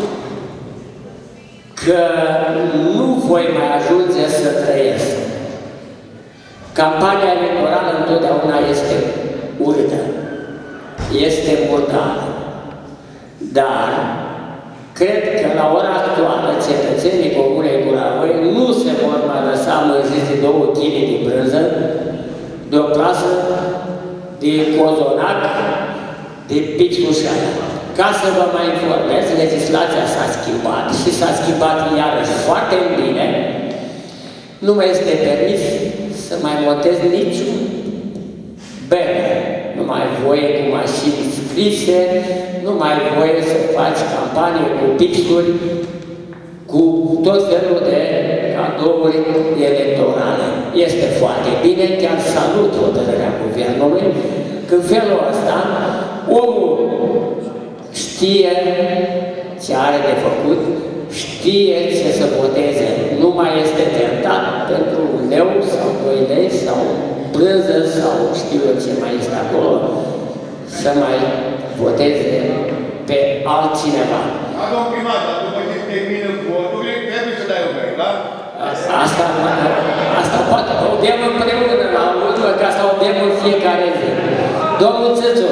că nu voi mai ajunge să trăiesc. Campania electorală întotdeauna este urâtă, este brutală, dar cred că la ora actuală cetățenii Comunei Dunăvăi nu se vor mai lăsa mânjiți de două chile de brânză, de o plasă de cozonac, de pixușaia. Ca să vă mai informez, legislația s-a schimbat și s-a schimbat iarăși foarte bine. Nu mai este permis să mai montezi niciun bere. Nu mai ai voie cu mașini scrise, nu mai ai voie să faci campanie cu pixuri, cu tot felul de cadouri electorale. Este foarte bine, chiar salut hotărârea guvernului, că în felul ăsta omul știe ce are de făcut, știe ce să voteze. Nu mai este tentat pentru un leu sau doi lei sau brânză sau știu eu ce mai este acolo, să mai voteze pe altcineva. Da, domnul primar, dar după ce termină voturile, trebuie să dai o băi, da? Asta, asta poate, o dem împreună la urmă, ca să o dem în fiecare zi. Domnul Țățu,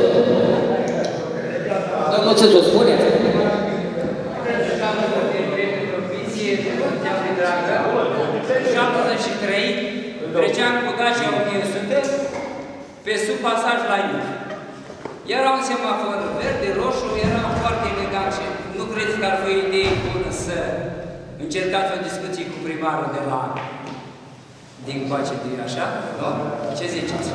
domnul Țățu, spuneți. șaptezeci și trei, treceam cu Dacia o mie o sută pe sub pasaj la Iuc. Era un semafor verde, roșu, era foarte elegant și nu credeți că ar fi o idee bună să încercați o discuție cu primarul de la din coace de așa? Nu? Ce ziceți?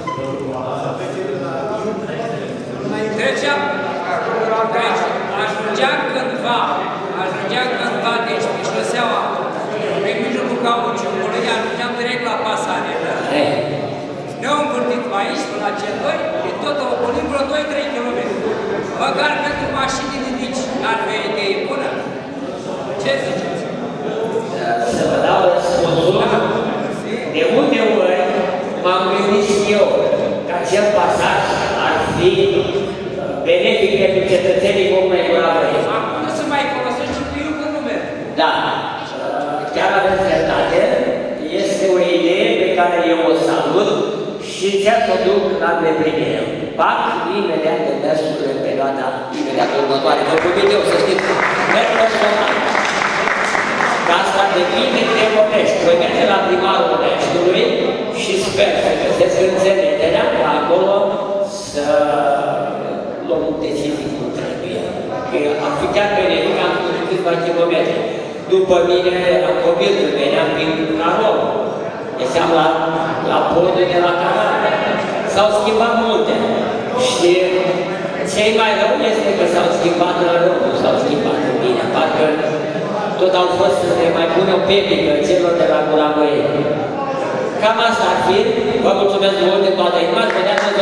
Treceam, ajungeam cândva, ajungeam cândva, deci pe șoseaua, pe mijlocul cauciucului, ajungeam direct la pasarelă. Ne-au învârtit pe aici, până la cel doi, e tot o ocolim vreo doi trei kilometri. Măcar pentru mașini de mici, n-ar fi o idee bună. Ce ziceți? Să vă dau răspunsul. De multe ori m-am gândit și eu că acel pasaj ar fi benefic pentru cetățenii Comunei Gura-Văi. Acum nu se mai folosește și piul că nu merg. Da, chiar aveți dreptate. Este o idee pe care eu o salut și ți-a să duc la îndeplinire. Fac imediat de mersurile în perioada imediat următoare. Vă promit eu să știți, merg personal. Ca asta depinde de Onești. Voi merge la primarul Oneștiului și sper să găsesc înțelegerea ca acolo să luăm decizii cum trebuie. Că ar fi chiar benefic, am spus câțiva kilometri. După mine, am copil, veneam prin Carol. Ieșeam la, la podul de la Canal. S-au schimbat multe. Și cei mai rău este că s-au schimbat în rău, nu s-au schimbat în bine. Parcă tot au fost să ne mai pune o pepică celor de la Gura-Văi. Cam asta ar fi. Vă mulțumesc mult de toată inima.